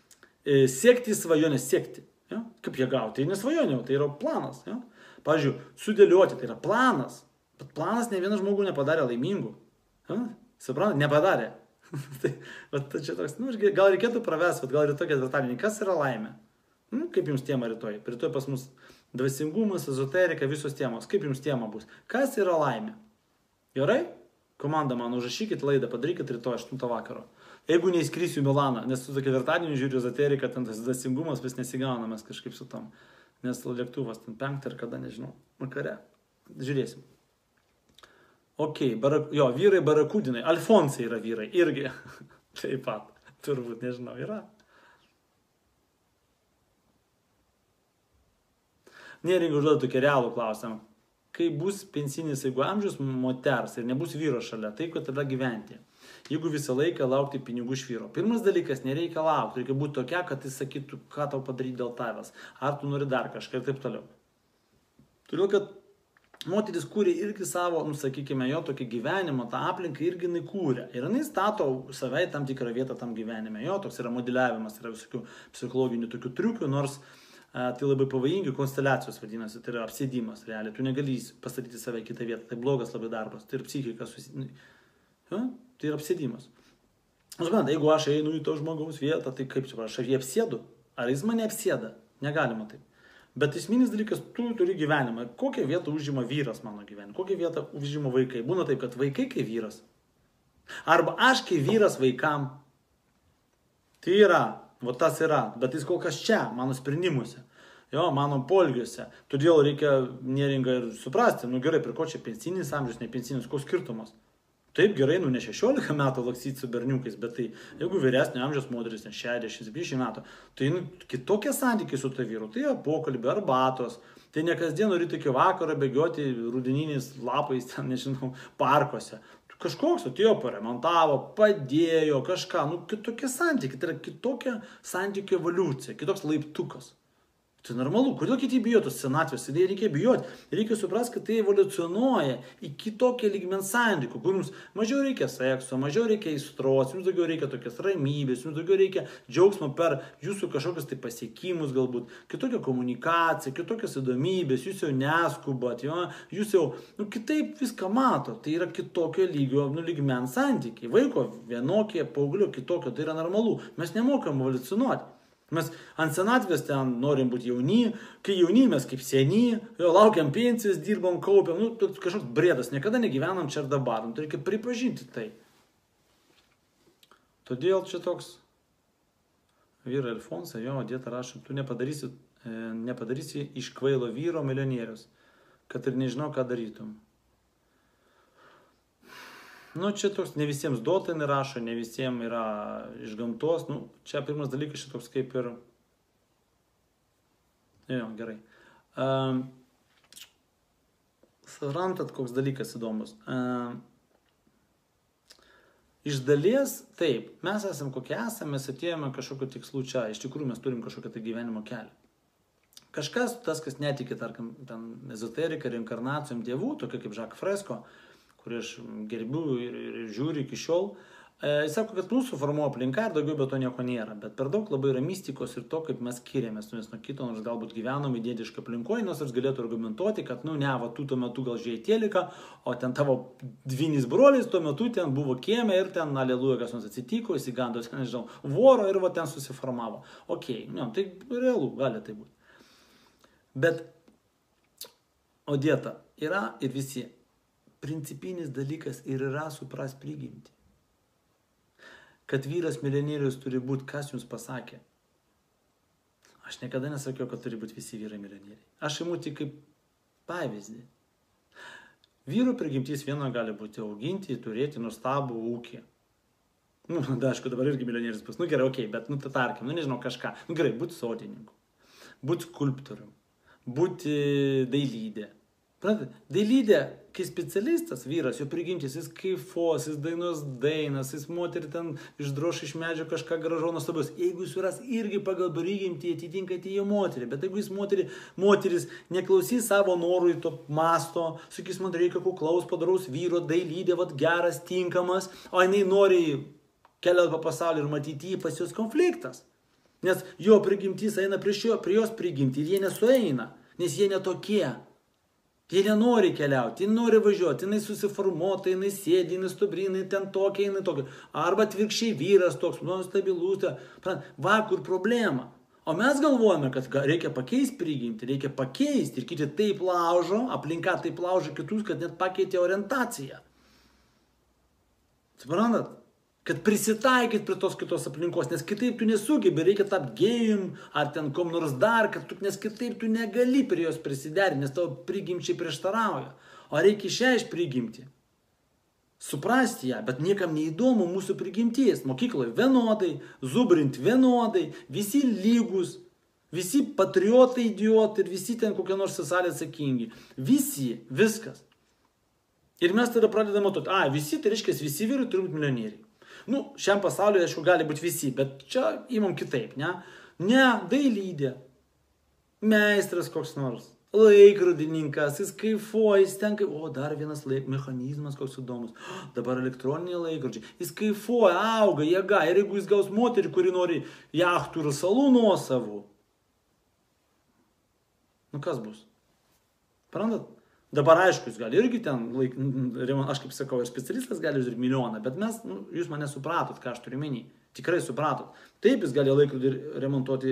Siekti svajonės, siekti. Ja? Kaip jie gauti? Tai nesvajonė, tai yra planas. Ja? Pavyzdžiui, sudėlioti, tai yra planas. Bet planas ne vienas žmogų nepadarė laimingų. Ja? Suprantat, nepadarė. tai, bet čia toks, nu, gal reikėtų pravesti, bet gal rytoj ketvirtadienį. Kas yra laimė? Nu, kaip jums tema rytoj? Rytoj pas mus dvasingumas, ezoterika, visos temos. Kaip jums tema bus? Kas yra laimė? Gerai? Komanda man užrašykit laidą, padarykit rytoj aštuntą vakaro. Jeigu neįskrysiu į Milaną, nes su ketvirtadienį žiūriu ezoteriką, ten tas dvasingumas vis nesigauna, mes kažkaip su tom. Nes lėktuvas ten penktą ir kada, nežinau, vakare. Žiūrėsim. Ok, barak, jo, vyrai barakudinai, Alfonsai yra vyrai, irgi. Taip pat, turbūt, nežinau, yra. Neringa užduoda tokį realų klausimą. Kai bus pensinis, jeigu amžius moters ir nebus vyro šalia, taip, kad tada gyventi. Jeigu visą laiką laukti pinigų iš vyro. Pirmas dalykas, nereikia laukti, reikia būti tokia, kad jis sakytų, ką tau padaryti dėl tavęs. Ar tu nori dar kažką ir taip toliau. Todėl, kad moteris kūrė irgi savo, nu, sakykime, jo tokį gyvenimą, tą aplinką irgi jinai kūrė. Ir jinai stato savai tam tikrą vietą tam gyvenime. Jo, toks yra modeliavimas, yra visokių psichologinių tokių triukių, nors a, tai labai pavojingi konsteliacijos vadinasi, tai yra apsėdimas realiai. Tu negali pastatyti save kitą vietą, tai blogas labai darbas, tai yra psichika, susi... ja? Tai yra apsėdimas. Suprantate, jeigu aš einu į to žmogaus vietą, tai kaip čia, aš jį apsėdu? Ar jis mane apsėda? Negalima taip. Bet esminis dalykas, tu turi gyvenimą. Kokią vietą užima vyras mano gyvenime? Kokią vietą užima vaikai? Būna taip, kad vaikai kaip vyras. Arba aš kaip vyras vaikam. Tai yra, Va tas yra, bet jis kol kas čia, mano sprendimuose. Jo, mano polgiuose. Todėl reikia neringą ir suprasti, nu gerai, prie ko čia pensinis amžius, ne pensinis, koks skirtumas. Taip gerai, nu ne šešiolika metų laksyti su berniukais, bet tai jeigu vyresnio amžiaus moteris, ne šešiasdešimt septyniasdešimt metų, tai nu, kitokie santykiai su to vyru, tai jo pokalbė, arbatos, tai ne kasdien ryto iki vakaro bėgioti rudeniniais lapais, ten, nežinau, parkuose. Kažkoks atėjo, paremontavo, padėjo kažką, nu kitokie santykiai, tai yra kitokia santykių evoliucija, kitoks laiptukas. Tai normalu, kodėl kiti bijo tos senatvės, tai reikia bijoti, reikia suprasti, kad tai evoliucionuoja į kitokią lygmens santykių, kur jums mažiau reikia sekso, mažiau reikia aistros, jums daugiau reikia tokios ramybės, jums daugiau reikia džiaugsmo per jūsų kažkokius tai pasiekimus galbūt, kitokią komunikaciją, kitokias įdomybės, jūs jau neskubat, jo, jūs jau nu, kitaip viską mato, tai yra kitokio lygio nu, lygmens santykiai, vaiko vienokie, paauglio kitokio, tai yra normalu, mes nemokam evoliucionuoti. Mes ant senatvės ten norim būti jauni, kai jauni mes kaip seni, jo, laukiam pensijos, dirbam, kaupiam, nu, kažkoks brėdas, niekada negyvenam čia ir dabar, nu, tai reikia pripažinti tai. Todėl čia toks vyra Alfonsa, jo, dėta rašo, tu nepadarysi, e, nepadarysi iš kvailo vyro milijonierius, kad ir nežinau, ką darytum. Nu, čia toks ne visiems duota nerašo, ne visiems yra iš gamtos. Nu, čia pirmas dalykas čia toks kaip ir... Jo, gerai. Uh, Suprantat, koks dalykas įdomus. Uh, iš dalies, taip, mes esame kokie esame, mes atėjome kažkokio tikslų čia. Iš tikrųjų, mes turim kažkokią tai gyvenimo kelią. Kažkas, tas, kas netikė, tarkim, ten ezoterika, reinkarnacijom dievų, tokia kaip Jacques Fresco, kurį aš gerbiu ir, ir, ir žiūriu iki šiol. E, jis sako, kad mūsų formuoja aplinka ir daugiau be to nieko nėra. Bet per daug labai yra mistikos ir to, kaip mes skiriamės nuo kito, nors galbūt gyvenom įdėdišką aplinkoje, nors aš galėtų argumentuoti, kad, nu, ne, va, tu tuo metu gal žiūrėjai teliką, o ten tavo dvynis brolis tuo metu ten buvo kieme ir ten, aleluja, kas nors atsitiko, įsigando, nežinau, voro ir va ten susiformavo. Okei, okay, ne, tai realu, gali tai būti. Bet, o dieta yra ir visi. Principinis dalykas ir yra supras prigimtį. Kad vyras milijonierius turi būti, kas jums pasakė. Aš niekada nesakiau, kad turi būti visi vyrai milijonieriai. Aš imu tik kaip pavyzdį. Vyro prigimtis vieno gali būti auginti, turėti nuostabų ūkį. Nu, da, aišku, dabar irgi milijonierius bus. Nu, gerai, okei, okay, bet, nu, tai tarkim, nu, nežinau, kažką. Nu, gerai, būti sodininku, būti skulptorium, būti dailydė. Dailydė, kai specialistas vyras, jo prigimtis, jis kaifos, jis dainos dainas, jis moterį ten išdroš iš medžio kažką gražo nuostabios. Jeigu jis suras irgi pagal prigimtį atitinkantį jo moterį, bet jeigu jis moterį, moteris neklausys savo norų į to masto, sakys, man reikia kuklaus, padaraus vyro, dailydė, vat geras, tinkamas, o jinai nori keliauti po pasaulį ir matyti jį, pas jos konfliktas. Nes jo prigimtis eina prie, šio, prie jos prigimtį ir jie nesueina, nes jie netokie. Jie nenori keliauti, jie nori važiuoti, jinai susiformuota, jinai sėdi, jinai stubri, jinai ten tokia, jinai tokia. Arba atvirkščiai vyras toks, nu, stabilus, va, kur problema. O mes galvojame, kad reikia pakeisti prigimtį, reikia pakeisti ir kiti taip laužo, aplinka taip laužo kitus, kad net pakeitė orientaciją. Suprantat? Kad prisitaikyt prie tos kitos aplinkos, nes kitaip tu nesugebi, reikia tapti gėjum, ar ten kom nors dar, kad tu, nes kitaip tu negali prie jos prisiderinti, nes tavo prigimčiai prieštarauja. O reikia išreiškti prigimtį. Suprasti ją, bet niekam neįdomu mūsų prigimties. Mokykloje vienodai, zubrint vienodai, visi lygus, visi patriotai idiotai ir visi ten kokie nors socialiai atsakingi. Visi, viskas. Ir mes tada pradedame matoti, a, visi, tai reiškia, visi vyrai turi būti milijonieriai. Nu, šiam pasauliu, aišku, gali būti visi, bet čia įmam kitaip, ne? Ne, dailydė, meistras koks nors, laikrodininkas, jis kaifuoja, jis ten kaifuoja, o dar vienas laik, mechanizmas koks įdomus, dabar elektroniniai laikrodžiai, jis kaifuoja, auga, jėga, ir jeigu jis gaus moterį, kuri nori jachtų ir salų nuosavų, nu kas bus? Prandat? Dabar aišku, jis gali irgi ten, laik, aš kaip sakau, ir specialistas gali uždirbti milijoną, bet mes, nu, jūs mane supratot, ką aš turiu menį. Tikrai supratot. Taip, jis gali laikrodį remontuoti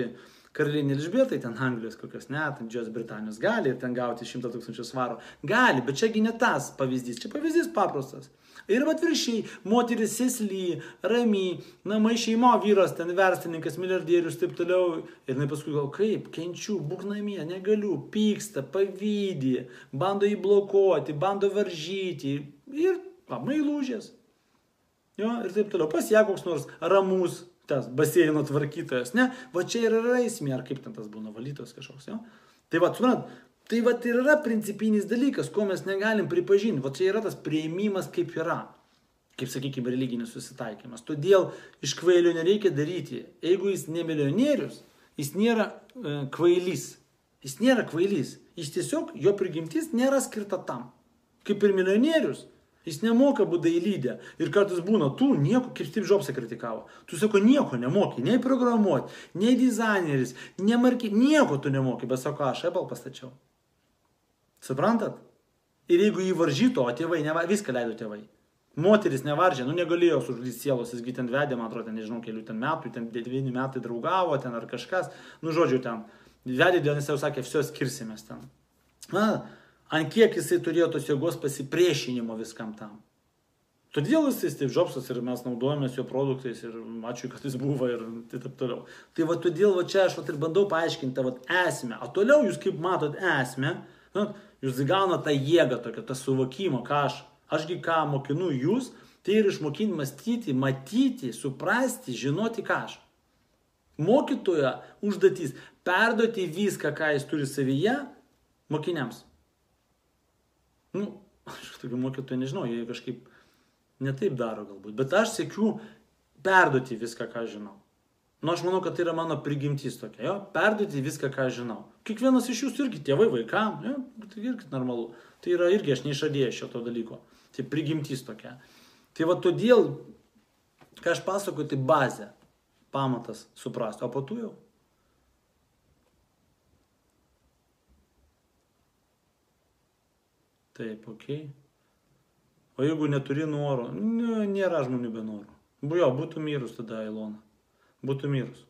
Karalienė Elžbieta, ten Anglijos kokios, ne, ten Didžiosios Britanijos gali ir ten gauti šimtą tūkstančių svarų. Gali, bet čiagi ne tas pavyzdys, čia pavyzdys paprastas. Ir atvirkščiai, moteris sėsly, ramiai, namai šeimo, vyras, ten verslininkas, milijardierius, taip toliau. Ir jinai paskui gal, kaip, kenčiu, būk namie, negaliu, pyksta, pavydį, bando jį blokuoti, bando varžyti ir pamai lūžės. Jo, ir taip toliau. Pas ją koks nors ramus, tas baseino tvarkytojas, ne? Va čia ir yra esmė, ar kaip ten tas būna valytojas kažkoks, jo? Tai va, suprantat, tai va ir yra principinis dalykas, ko mes negalim pripažinti. Va čia yra tas priėmimas kaip yra, kaip, sakykime, religinis susitaikymas. Todėl iš kvailio nereikia daryti. Jeigu jis ne milijonierius, jis nėra e, kvailys. Jis nėra kvailys. Jis tiesiog, jo prigimtis nėra skirta tam. Kaip ir milijonierius. Jis nemoka būti dailydė. Ir kartais būna, tu nieko, kaip Steve Jobsą kritikavo. Tu sako, nieko nemoki, nei programuoti, nei dizaineris, nei marki, nieko tu nemoki. Bet sako, aš Apple pastačiau. Suprantat? Ir jeigu jį varžytų, o tėvai, neva, viską leido tėvai. Moteris nevaržė, nu negalėjo sužlyti sielos, jisgi ten vedė, man atrodo, ten nežinau, kelių ten metų, ten devyni metai draugavo, ten ar kažkas. Nu, žodžiu, ten vedė, dėl jis jau sakė, viso skirsimės ten. Na, ant kiek jisai turėjo tos jėgos pasipriešinimo viskam tam. Todėl jisai Steve Jobsas ir mes naudojamės jo produktais ir ačiū, kad jis buvo ir taip toliau. Tai va todėl va čia aš va, ir bandau paaiškinti va, esmę. O toliau jūs kaip matot esmę, nu, jūs gaunate tą jėgą tokią, tą suvokimą, ką aš, ašgi ką mokinu jūs, tai ir išmokinti mąstyti, matyti, suprasti, žinoti ką aš. Mokytojo užduotis perduoti viską, ką jis turi savyje, mokiniams. Nu, aš tokių mokytojų nežinau, jie kažkaip netaip daro galbūt, bet aš siekiu perduoti viską, ką žinau. Nu, aš manau, kad tai yra mano prigimtis tokia, jo, perduoti viską, ką žinau. Kiekvienas iš jūsų irgi tėvai vaikam, jo, tai irgi normalu. Tai yra irgi aš neišradėjęs šito dalyko. Tai prigimtis tokia. Tai va todėl, ką aš pasakoju, tai bazė, pamatas suprasti, o po to jau. Taip, okei. Okay. O jeigu neturi noro, nu, nėra žmonių be noro. Jo, būtų mirus tada, Ilona. Būtų mirus.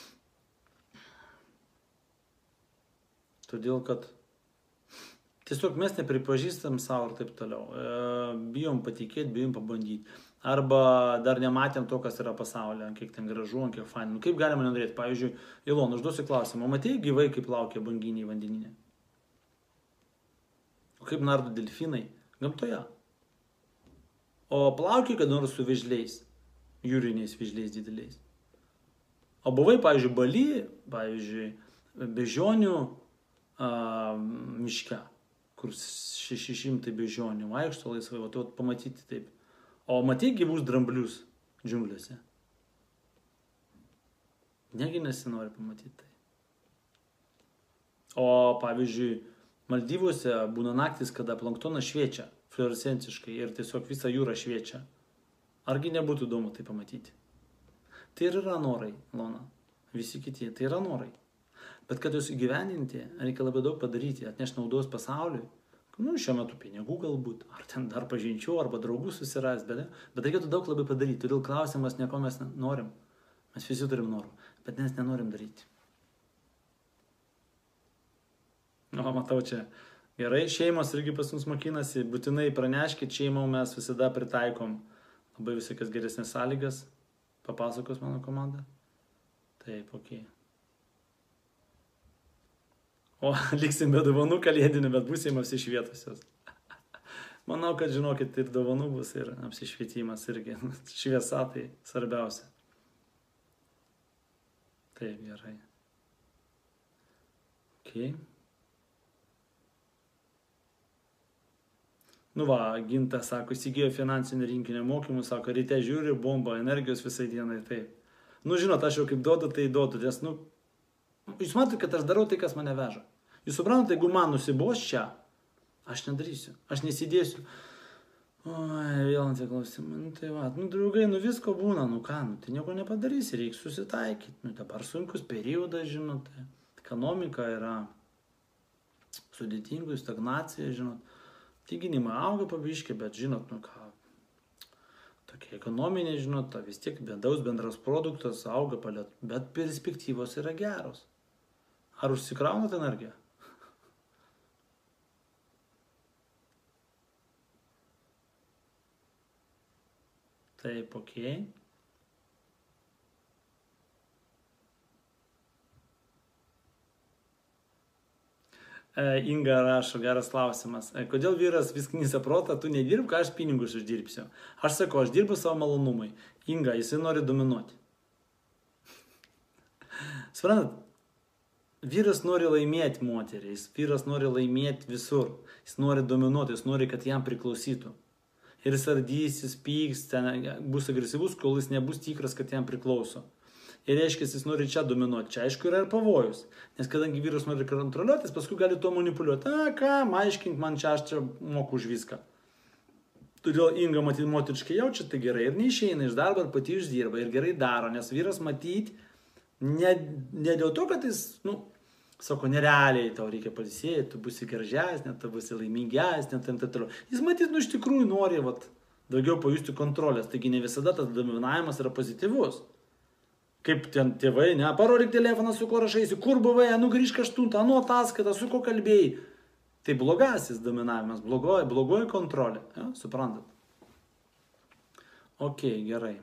Todėl, kad tiesiog mes nepripažįstam savo ir taip toliau. E, bijom patikėti, bijom pabandyti. Arba dar nematėm to, kas yra pasaulyje, kiek ten gražu, kiek fain. Nu, kaip galima nenorėti? Pavyzdžiui, Ilona, užduosiu klausimą. Matei gyvai, kaip laukia banginiai vandeninė? O kaip nardo delfinai? Gamtoje. O plaukiai, kad nors su vėžliais. Jūriniais vėžliais dideliais. O buvai, pavyzdžiui, Baly, pavyzdžiui, beždžionių a, miške, kur šeši šimtai beždžionių vaikšto laisvai, o tu pamatyti taip. O matei gyvus dramblius džiunglėse? Negi nesinori pamatyti tai. O, pavyzdžiui, Maldyvuose būna naktis, kada planktonas šviečia fluorescenciškai ir tiesiog visą jūrą šviečia. Argi nebūtų įdomu tai pamatyti? Tai ir yra norai, Lona. Visi kiti, tai yra norai. Bet kad jūs įgyvendinti, reikia labai daug padaryti, atnešti naudos pasauliui. Nu, šiuo metu pinigų galbūt, ar ten dar pažinčių, arba draugų susiras, bet, bet reikėtų daug labai padaryti. Todėl klausimas, nieko mes norim. Mes visi turim norų, bet mes nenorim daryti. O, matau čia. Gerai, šeimos irgi pas mus mokinasi, būtinai praneškit šeimom, mes visada pritaikom labai visokias geresnės sąlygas. Papasakos mano komanda. Taip, okei. O, liksim be dovanų kalėdinių, bet būsim apsišvietusios. Manau, kad žinokit, ir dovanų bus, ir apsišvietimas irgi. Šviesa tai svarbiausia. Taip, gerai. Okei. Nu va, Gintas sako, įsigijo finansinį rinkinio mokymų, sako, ryte žiūri, bomba, energijos visai dienai, taip. Nu, žinot, aš jau kaip duodu, tai duodu, nes, nu, jūs matote, kad aš darau tai, kas mane veža. Jūs suprantate, jeigu man nusibos čia, aš nedarysiu, aš nesidėsiu. Oi, vėl ant tie klausimai, nu tai va, nu, draugai, nu visko būna, nu ką, nu, tai nieko nepadarysi, reikia susitaikyti. Nu, dabar sunkus periodas, žinot, ekonomika yra sudėtingų, stagnacija, žinot. Atlyginimai auga pabiškai, bet žinot, nu ką, tokia ekonominė, žinot, vis tiek bendaus bendras produktas auga palėt, bet perspektyvos yra geros. Ar užsikraunat energiją? Taip, okei. Okay. Inga rašo, geras klausimas. Kodėl vyras vis knysia protą, tu nedirb, ką aš pinigus uždirbsiu? Aš sakau, aš dirbu savo malonumui. Inga, jisai nori dominuoti. Suprantat, vyras nori laimėti moterį, vyras nori laimėti visur. Jis nori dominuoti, jis nori, kad jam priklausytų. Ir jis ardysis, pyks, bus agresyvus, kol jis nebus tikras, kad jam priklauso. Ir reiškia, jis nori čia dominuoti. Čia aišku yra ir pavojus. Nes kadangi vyras nori kontroliuoti, jis paskui gali tuo manipuliuoti. A, ką, aiškink man čia, aš čia moku už viską. Todėl Inga matyti moteriškai jaučia, tai gerai. Ir neišeina iš darbo, ir pati išdirba, ir gerai daro. Nes vyras matyti ne, ne dėl to, kad jis, nu, sako, nerealiai tau reikia pailsėti, tu būsi gražesnė, tu būsi laimingesnė, ten, ten, ten. Jis matyti, nu, iš tikrųjų nori, vat, daugiau pajusti kontrolės. Taigi ne visada tas dominavimas yra pozityvus. Kaip ten tėvai, ne, parodyk telefoną, su kuo rašaisi, kur buvai, nu grįžk aštuntą, nu ataskaitą, su kuo kalbėjai. Tai blogasis dominavimas, blogoji, blogoji kontrolė, ja, suprantat? Ok, gerai.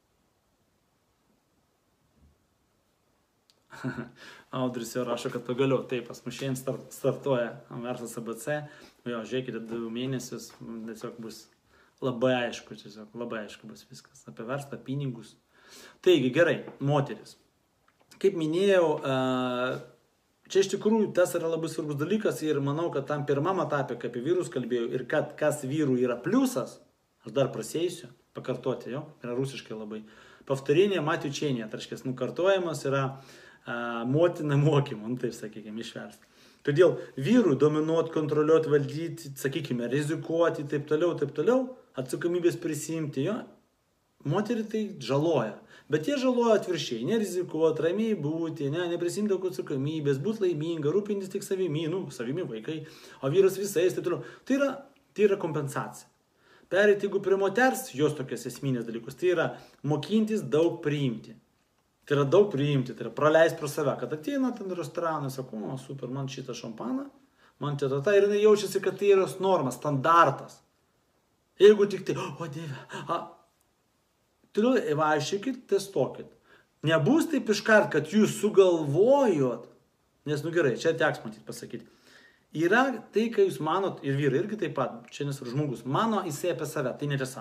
Audris jau rašo, kad pagaliau, taip, pas mus šiandien start, startuoja Verslas A B C, jo, žiūrėkite, du mėnesius, tiesiog bus labai aišku, tiesiog labai aišku bus viskas, apie verslą, pinigus. Taigi, gerai, moteris. Kaip minėjau, čia iš tikrųjų tas yra labai svarbus dalykas ir manau, kad tam pirmam etapė, kaip apie vyrus kalbėjau, ir kad kas vyrų yra pliusas, aš dar prasėsiu, pakartoti, jo, yra rusiškai labai. Pavtarinė matiučienė, tai reiškia, nukartojimas yra a, motina mokymo, nu taip sakykime, išversti. Todėl vyrų dominuoti, kontroliuoti, valdyti, sakykime, rizikuoti, taip toliau, taip toliau, atsakomybės prisimti, jo, moterį tai žaloja, bet jie žaloja atviršiai, nerizikuoti, ramiai būti, ne, neprisimti daug atsakomybės, būti laiminga, rūpintis tik savimi, nu, savimi vaikai, o vyras visais, taip toliau. Tai yra, tai yra kompensacija. Pereiti, jeigu prie moters, jos tokias esminės dalykus, tai yra mokintis daug priimti. Tai yra daug priimti, tai yra praleisti pro save, kad ateina ten restoranai, sako, o, super, man šitą šampaną, man čia ta, ir jinai jaučiasi, kad tai yra norma, standartas. Jeigu tik tai, o dieve, a, toliau vaikščiokit, testuokit. Nebus taip iškart, kad jūs sugalvojot, nes, nu gerai, čia teks matyti pasakyti. Yra tai, ką jūs manot, ir vyrai irgi taip pat, čia nes ir žmogus, mano jisai apie save, tai netiesa.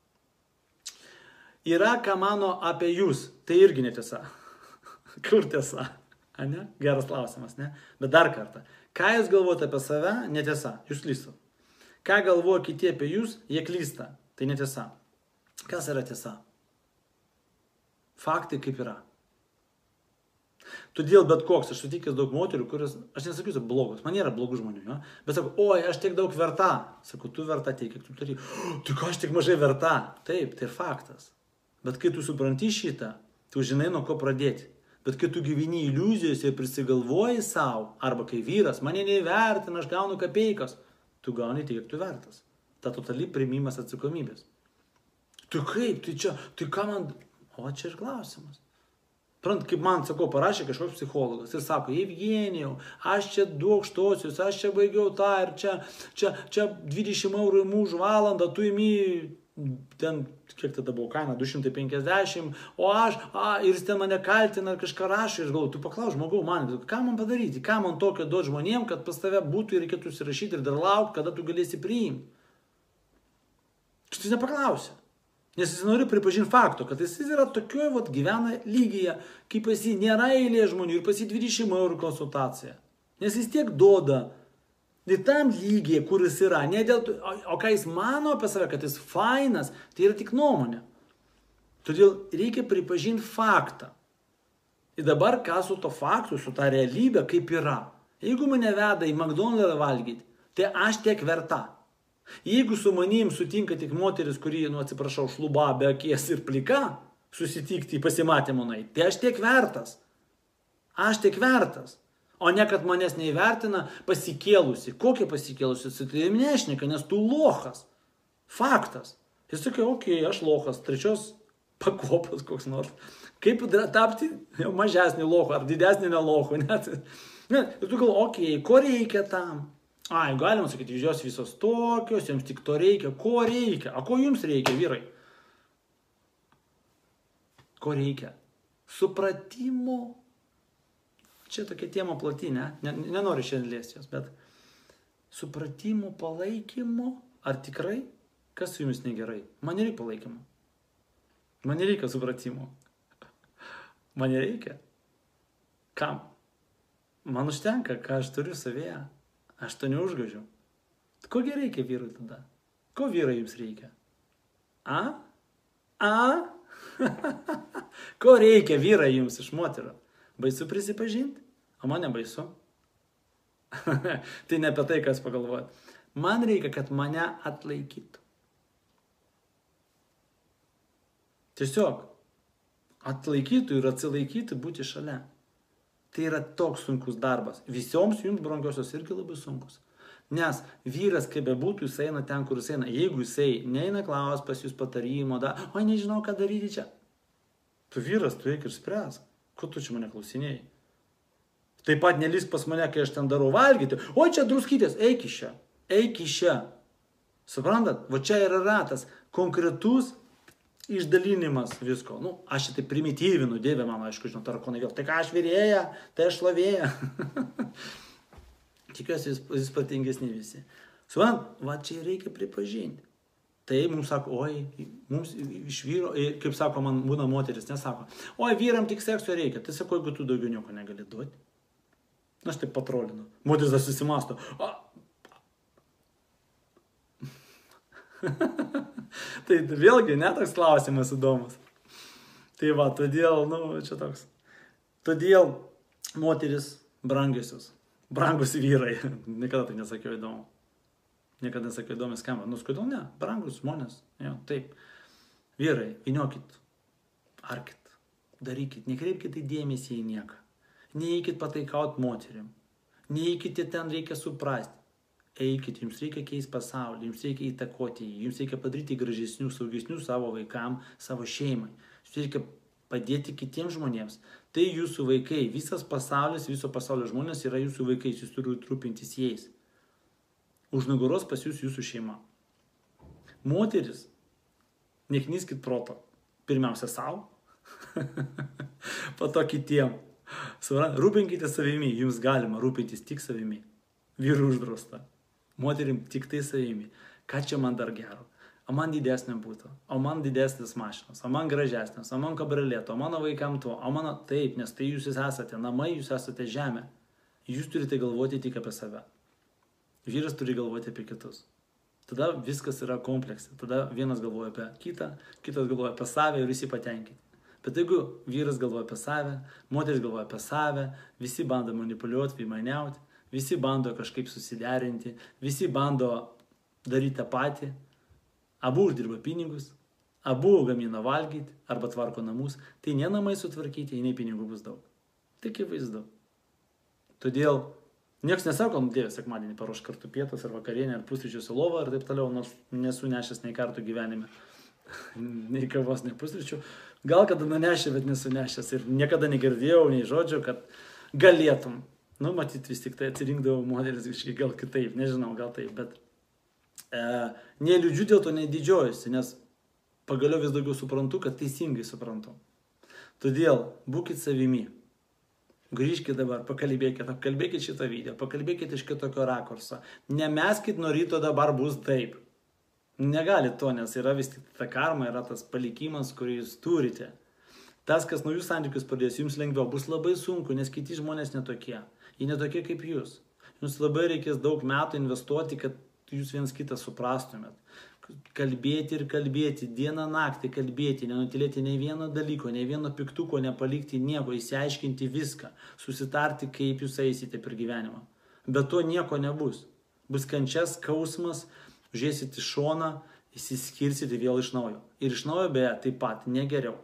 Yra, ką mano apie jūs, tai irgi netiesa. Kur tiesa? A, ne? Geras klausimas, ne? Bet dar kartą, ką jūs galvojate apie save, netiesa, jūs klystat. Ką galvoja kiti apie jūs, jie klysta, tai netiesa. Kas yra tiesa? Faktai kaip yra. Todėl bet koks, aš sutikęs daug moterių, kurios, aš nesakysiu blogos, man nėra blogų žmonių, jo? Bet sako, oi, aš tiek daug verta. Sako, tu verta tiek, kiek tu turi. Tu ką, aš tiek mažai verta. Taip, tai ir faktas. Bet kai tu supranti šitą, tu žinai, nuo ko pradėti. Bet kai tu gyveni iliuzijos ir prisigalvoji savo, arba kai vyras mane neįvertina, aš gaunu kapeikas, tu gauni tiek, kiek tu vertas. Ta totali priimimas atsakomybės. Tu kaip, tai čia, tai ką man... O čia ir klausimas. Prant, kaip man, sakau, parašė kažkoks psichologas ir sako, Evgenijau, aš čia du aukštosius, aš čia baigiau tą ir čia, čia, čia dvidešimt eurų už valandą, tu įmi, ten, kiek tada buvo kaina, du šimtai penkiasdešimt, o aš, a, ir jis ten mane kaltina, kažką rašo ir galvoju, tu paklaus žmogau man, ką man padaryti, ką man tokio duoti žmonėm, kad pas tave būtų ir reikėtų įsirašyti ir dar laukti, kada tu galėsi priimti. Tu nepaklausi. Nes jis nori pripažinti fakto, kad jis yra tokioje, vat, gyvena lygyje, kaip pas jį nėra eilė žmonių ir pas jį dvidešimt eurų konsultacija. Nes jis tiek duoda į tam lygyje, kur jis yra. Ne dėl to, o, o ką jis mano apie save, kad jis fainas, tai yra tik nuomonė. Todėl reikia pripažinti faktą. Ir dabar ką su to faktu, su ta realybė, kaip yra. Jeigu mane veda į McDonald's valgyti, tai aš tiek verta. Jeigu su manim sutinka tik moteris, kuri, nu atsiprašau, šluba be akies ir plika, susitikti į pasimatymą nueiti, tai aš tiek vertas. Aš tiek vertas. O ne, kad manęs neįvertina pasikėlusi. Kokia pasikėlusi? Tai nešneka, nes tu lochas. Faktas. Jis sakė, okei, okay, aš lochas, trečios pakopos koks nors. Kaip tapti jau mažesnį lochą ar didesnį nelochą, net. Ne, ir tu gal, okei, okay, ko reikia tam? Ai, galima sakyti, jos visos tokios, jums tik to reikia. Ko reikia? A ko jums reikia, vyrai? Ko reikia? Supratimo. Čia tokia tema plati, ne? Nenoriu šiandien liesti jos, bet supratimo, palaikymo. Ar tikrai? Kas su jumis negerai? Man nereikia palaikymo. Man nereikia supratimo. Man nereikia. Kam? Man užtenka, ką aš turiu savėje. Aš to neužgažiu. Kogi reikia vyrui tada? Ko vyrai jums reikia? A? A? Ko reikia vyrai jums iš moterų? Baisu prisipažinti? O man nebaisu. Tai ne apie tai, kas pagalvoja. Man reikia, kad mane atlaikytų. Tiesiog atlaikytų ir atsilaikytų būti šalia. Tai yra toks sunkus darbas. Visioms jums, brangiosios, irgi labai sunkus. Nes vyras, kaip bebūtų, jis eina ten, kur jis eina. Jeigu jisai neina klaus pas jūs patarimo, da, oi, nežinau, ką daryti čia. Tu vyras, tu eik ir spręs. Ko tu čia mane klausinėjai? Taip pat nelysk pas mane, kai aš ten darau valgyti. Oi, čia druskytės, eik iš čia. Eik iš čia. Suprantat? Va čia yra ratas. Konkretus išdalinimas visko. Nu, aš šitai primityvinu, Dieve mano, aišku, žinau, tarakonai vėl. Tai ką aš vyrėja, tai aš šlavėja. Tikiuosi, jūs, jūs patingesni visi. Suprantat? Va čia reikia pripažinti. Tai mums sako, oi, mums iš vyro, kaip sako, man būna moteris, nesako, oi, vyram tik sekso reikia. Tai sako, jeigu tu daugiau nieko negali duoti. Aš taip patrolinu. Moteris dar susimasto. Tai vėlgi netoks klausimas įdomus. Tai va, todėl, nu, čia toks. Todėl moteris brangiosios, brangus vyrai. Niekada tai nesakiau įdomu. Niekada nesakiau įdomu skamba. Nu, kodėl ne? Brangus žmonės. Jo, taip. Vyrai, vyniokit, arkit, darykit, nekreipkite dėmesį į nieką. Neeikit pataikaut moterim. Neeikite ten, reikia suprasti. Eikit, jums reikia keisti pasaulį, jums reikia įtakoti jį, jums reikia padaryti gražesnių, saugesnių savo vaikam, savo šeimai. Jums reikia padėti kitiems žmonėms. Tai jūsų vaikai, visas pasaulis, viso pasaulio žmonės yra jūsų vaikai, jūs turite rūpintis jais. Už nugaros pas jūs jūsų šeima. Moteris, neknyskit proto. Pirmiausia savo, po to kitiem. Rūpinkite savimi, jums galima rūpintis tik savimi. Vyrų uždrausta. Moterim tik tai savimi. Ką čia man dar gero? O man didesnė būtų. O man didesnės mašinos. O man gražesnės. O man kabrioleto. O mano vaikam to. O mano taip, nes tai jūs esate namai, jūs esate žemė. Jūs turite galvoti tik apie save. Vyras turi galvoti apie kitus. Tada viskas yra kompleksai. Tada vienas galvoja apie kitą, kitas galvoja apie save ir visi patenkinti. Bet jeigu vyras galvoja apie save, moteris galvoja apie save, visi bando manipuliuoti, veimaniauti, visi bando kažkaip susiderinti, visi bando daryti tą patį, abu uždirba pinigus, abu gamina valgyti arba tvarko namus, tai ne namai sutvarkyti, nei pinigų bus daug. Tai akivaizdu. Todėl nieks nesako, Dieve, sekmadienį paruoš kartu pietas ar vakarienę ar pusryčius į lovą ir taip toliau, nors nesu nešęs nei kartų gyvenime, nei kavos, nei pusryčių. Gal kada nunešė, bet nesu nešęs ir niekada negirdėjau nei žodžio, kad galėtum. Nu, matyt, vis tik tai atsirinkdavau modelis kažkiek gal kitaip, nežinau, gal taip, bet e, neliūdžiu dėl to, nedidžiuojusi, nes pagaliau vis daugiau suprantu, kad teisingai suprantu. Todėl būkit savimi. Grįžkit dabar, pakalbėkit, apkalbėkit šitą video, pakalbėkit iš kitokio rakurso. Nemeskit nuo ryto dabar bus taip. Negali to, nes yra vis tik ta karma, yra tas palikimas, kurį jūs turite. Tas, kas naujus santykius pradės, jums lengviau, bus labai sunku, nes kiti žmonės netokie. Jie netokie kaip jūs. Jums labai reikės daug metų investuoti, kad jūs viens kitą suprastumėt. Kalbėti ir kalbėti, dieną naktį kalbėti, nenutilėti nei vieno dalyko, nei vieno piktuko, nepalikti nieko, įsiaiškinti viską, susitarti, kaip jūs eisite per gyvenimą. Bet to nieko nebus. Bus kančias, skausmas, žiūrėsit į šoną, įsiskirsite vėl iš naujo. Ir iš naujo beje taip pat, ne geriau.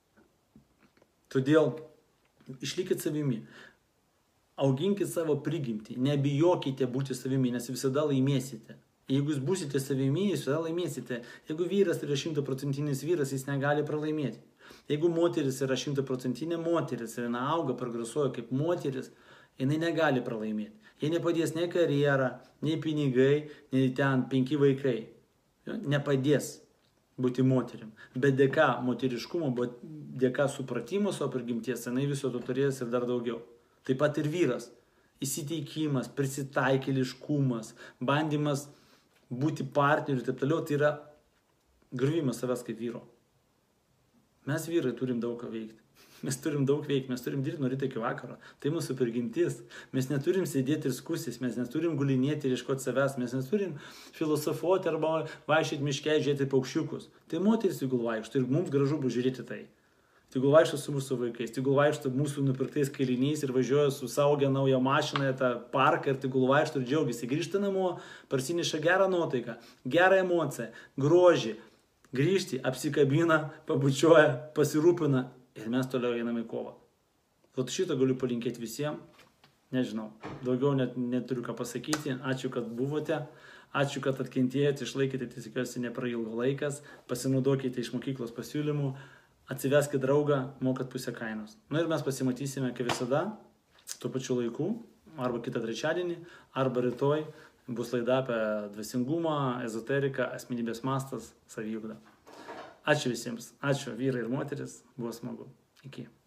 Todėl išlikit savimi. Auginkit savo prigimtį. Nebijokite būti savimi, nes visada laimėsite. Jeigu jūs būsite savimi, jūs visada laimėsite. Jeigu vyras yra šimtaprocentinis vyras, jis negali pralaimėti. Jeigu moteris yra šimtaprocentinė moteris ir auga, progresuoja kaip moteris, jinai negali pralaimėti. Jie nepadės nei karjera, nei pinigai, nei ten penki vaikai. Nepadės būti moterim. Bet dėka moteriškumo, dėka supratimo savo prigimties, jinai viso to turės ir dar daugiau. Taip pat ir vyras. Įsiteikimas, prisitaikėliškumas, bandymas būti partneriu ir taip toliau, tai yra griuvimas savęs kaip vyro. Mes vyrai turim daug ką veikti. Mes turim daug veikti, mes turim dirbti nuo ryto iki vakaro. Tai mūsų prigimtis. Mes neturim sėdėti ir skusis, mes neturim gulinėti ir ieškoti savęs, mes neturim filosofuoti arba vaikščioti miške, žiūrėti paukščiukus. Tai moteris tegul vaikšto ir mums gražu bus žiūrėti tai. Tegul vaikšto su mūsų vaikais, tegul vaikšto mūsų nupirktais kailiniais ir važiuoja su saugę naują mašiną į tą parką ir tegul vaikšto ir džiaugiasi. Grįžta namo, parsineša gerą nuotaiką, gerą emociją, grožį. Grįžti, apsikabina, pabučiuoja, pasirūpina. Ir mes toliau einame į kovą. Vat šito galiu palinkėti visiems. Nežinau, daugiau net neturiu ką pasakyti. Ačiū, kad buvote. Ačiū, kad atkentėjote, išlaikėte, tikiuosi neprailgo laikas. Pasinaudokite iš mokyklos pasiūlymų. Atsiveskite draugą, mokat pusę kainos. Na ir mes pasimatysime, kaip visada, tuo pačiu laiku, arba kitą trečiadienį, arba rytoj bus laida apie dvasingumą, ezoteriką, asmenybės mastas, saviugdą. Ačiū visiems. Ačiū vyrai ir moteris. Buvo smagu. Iki.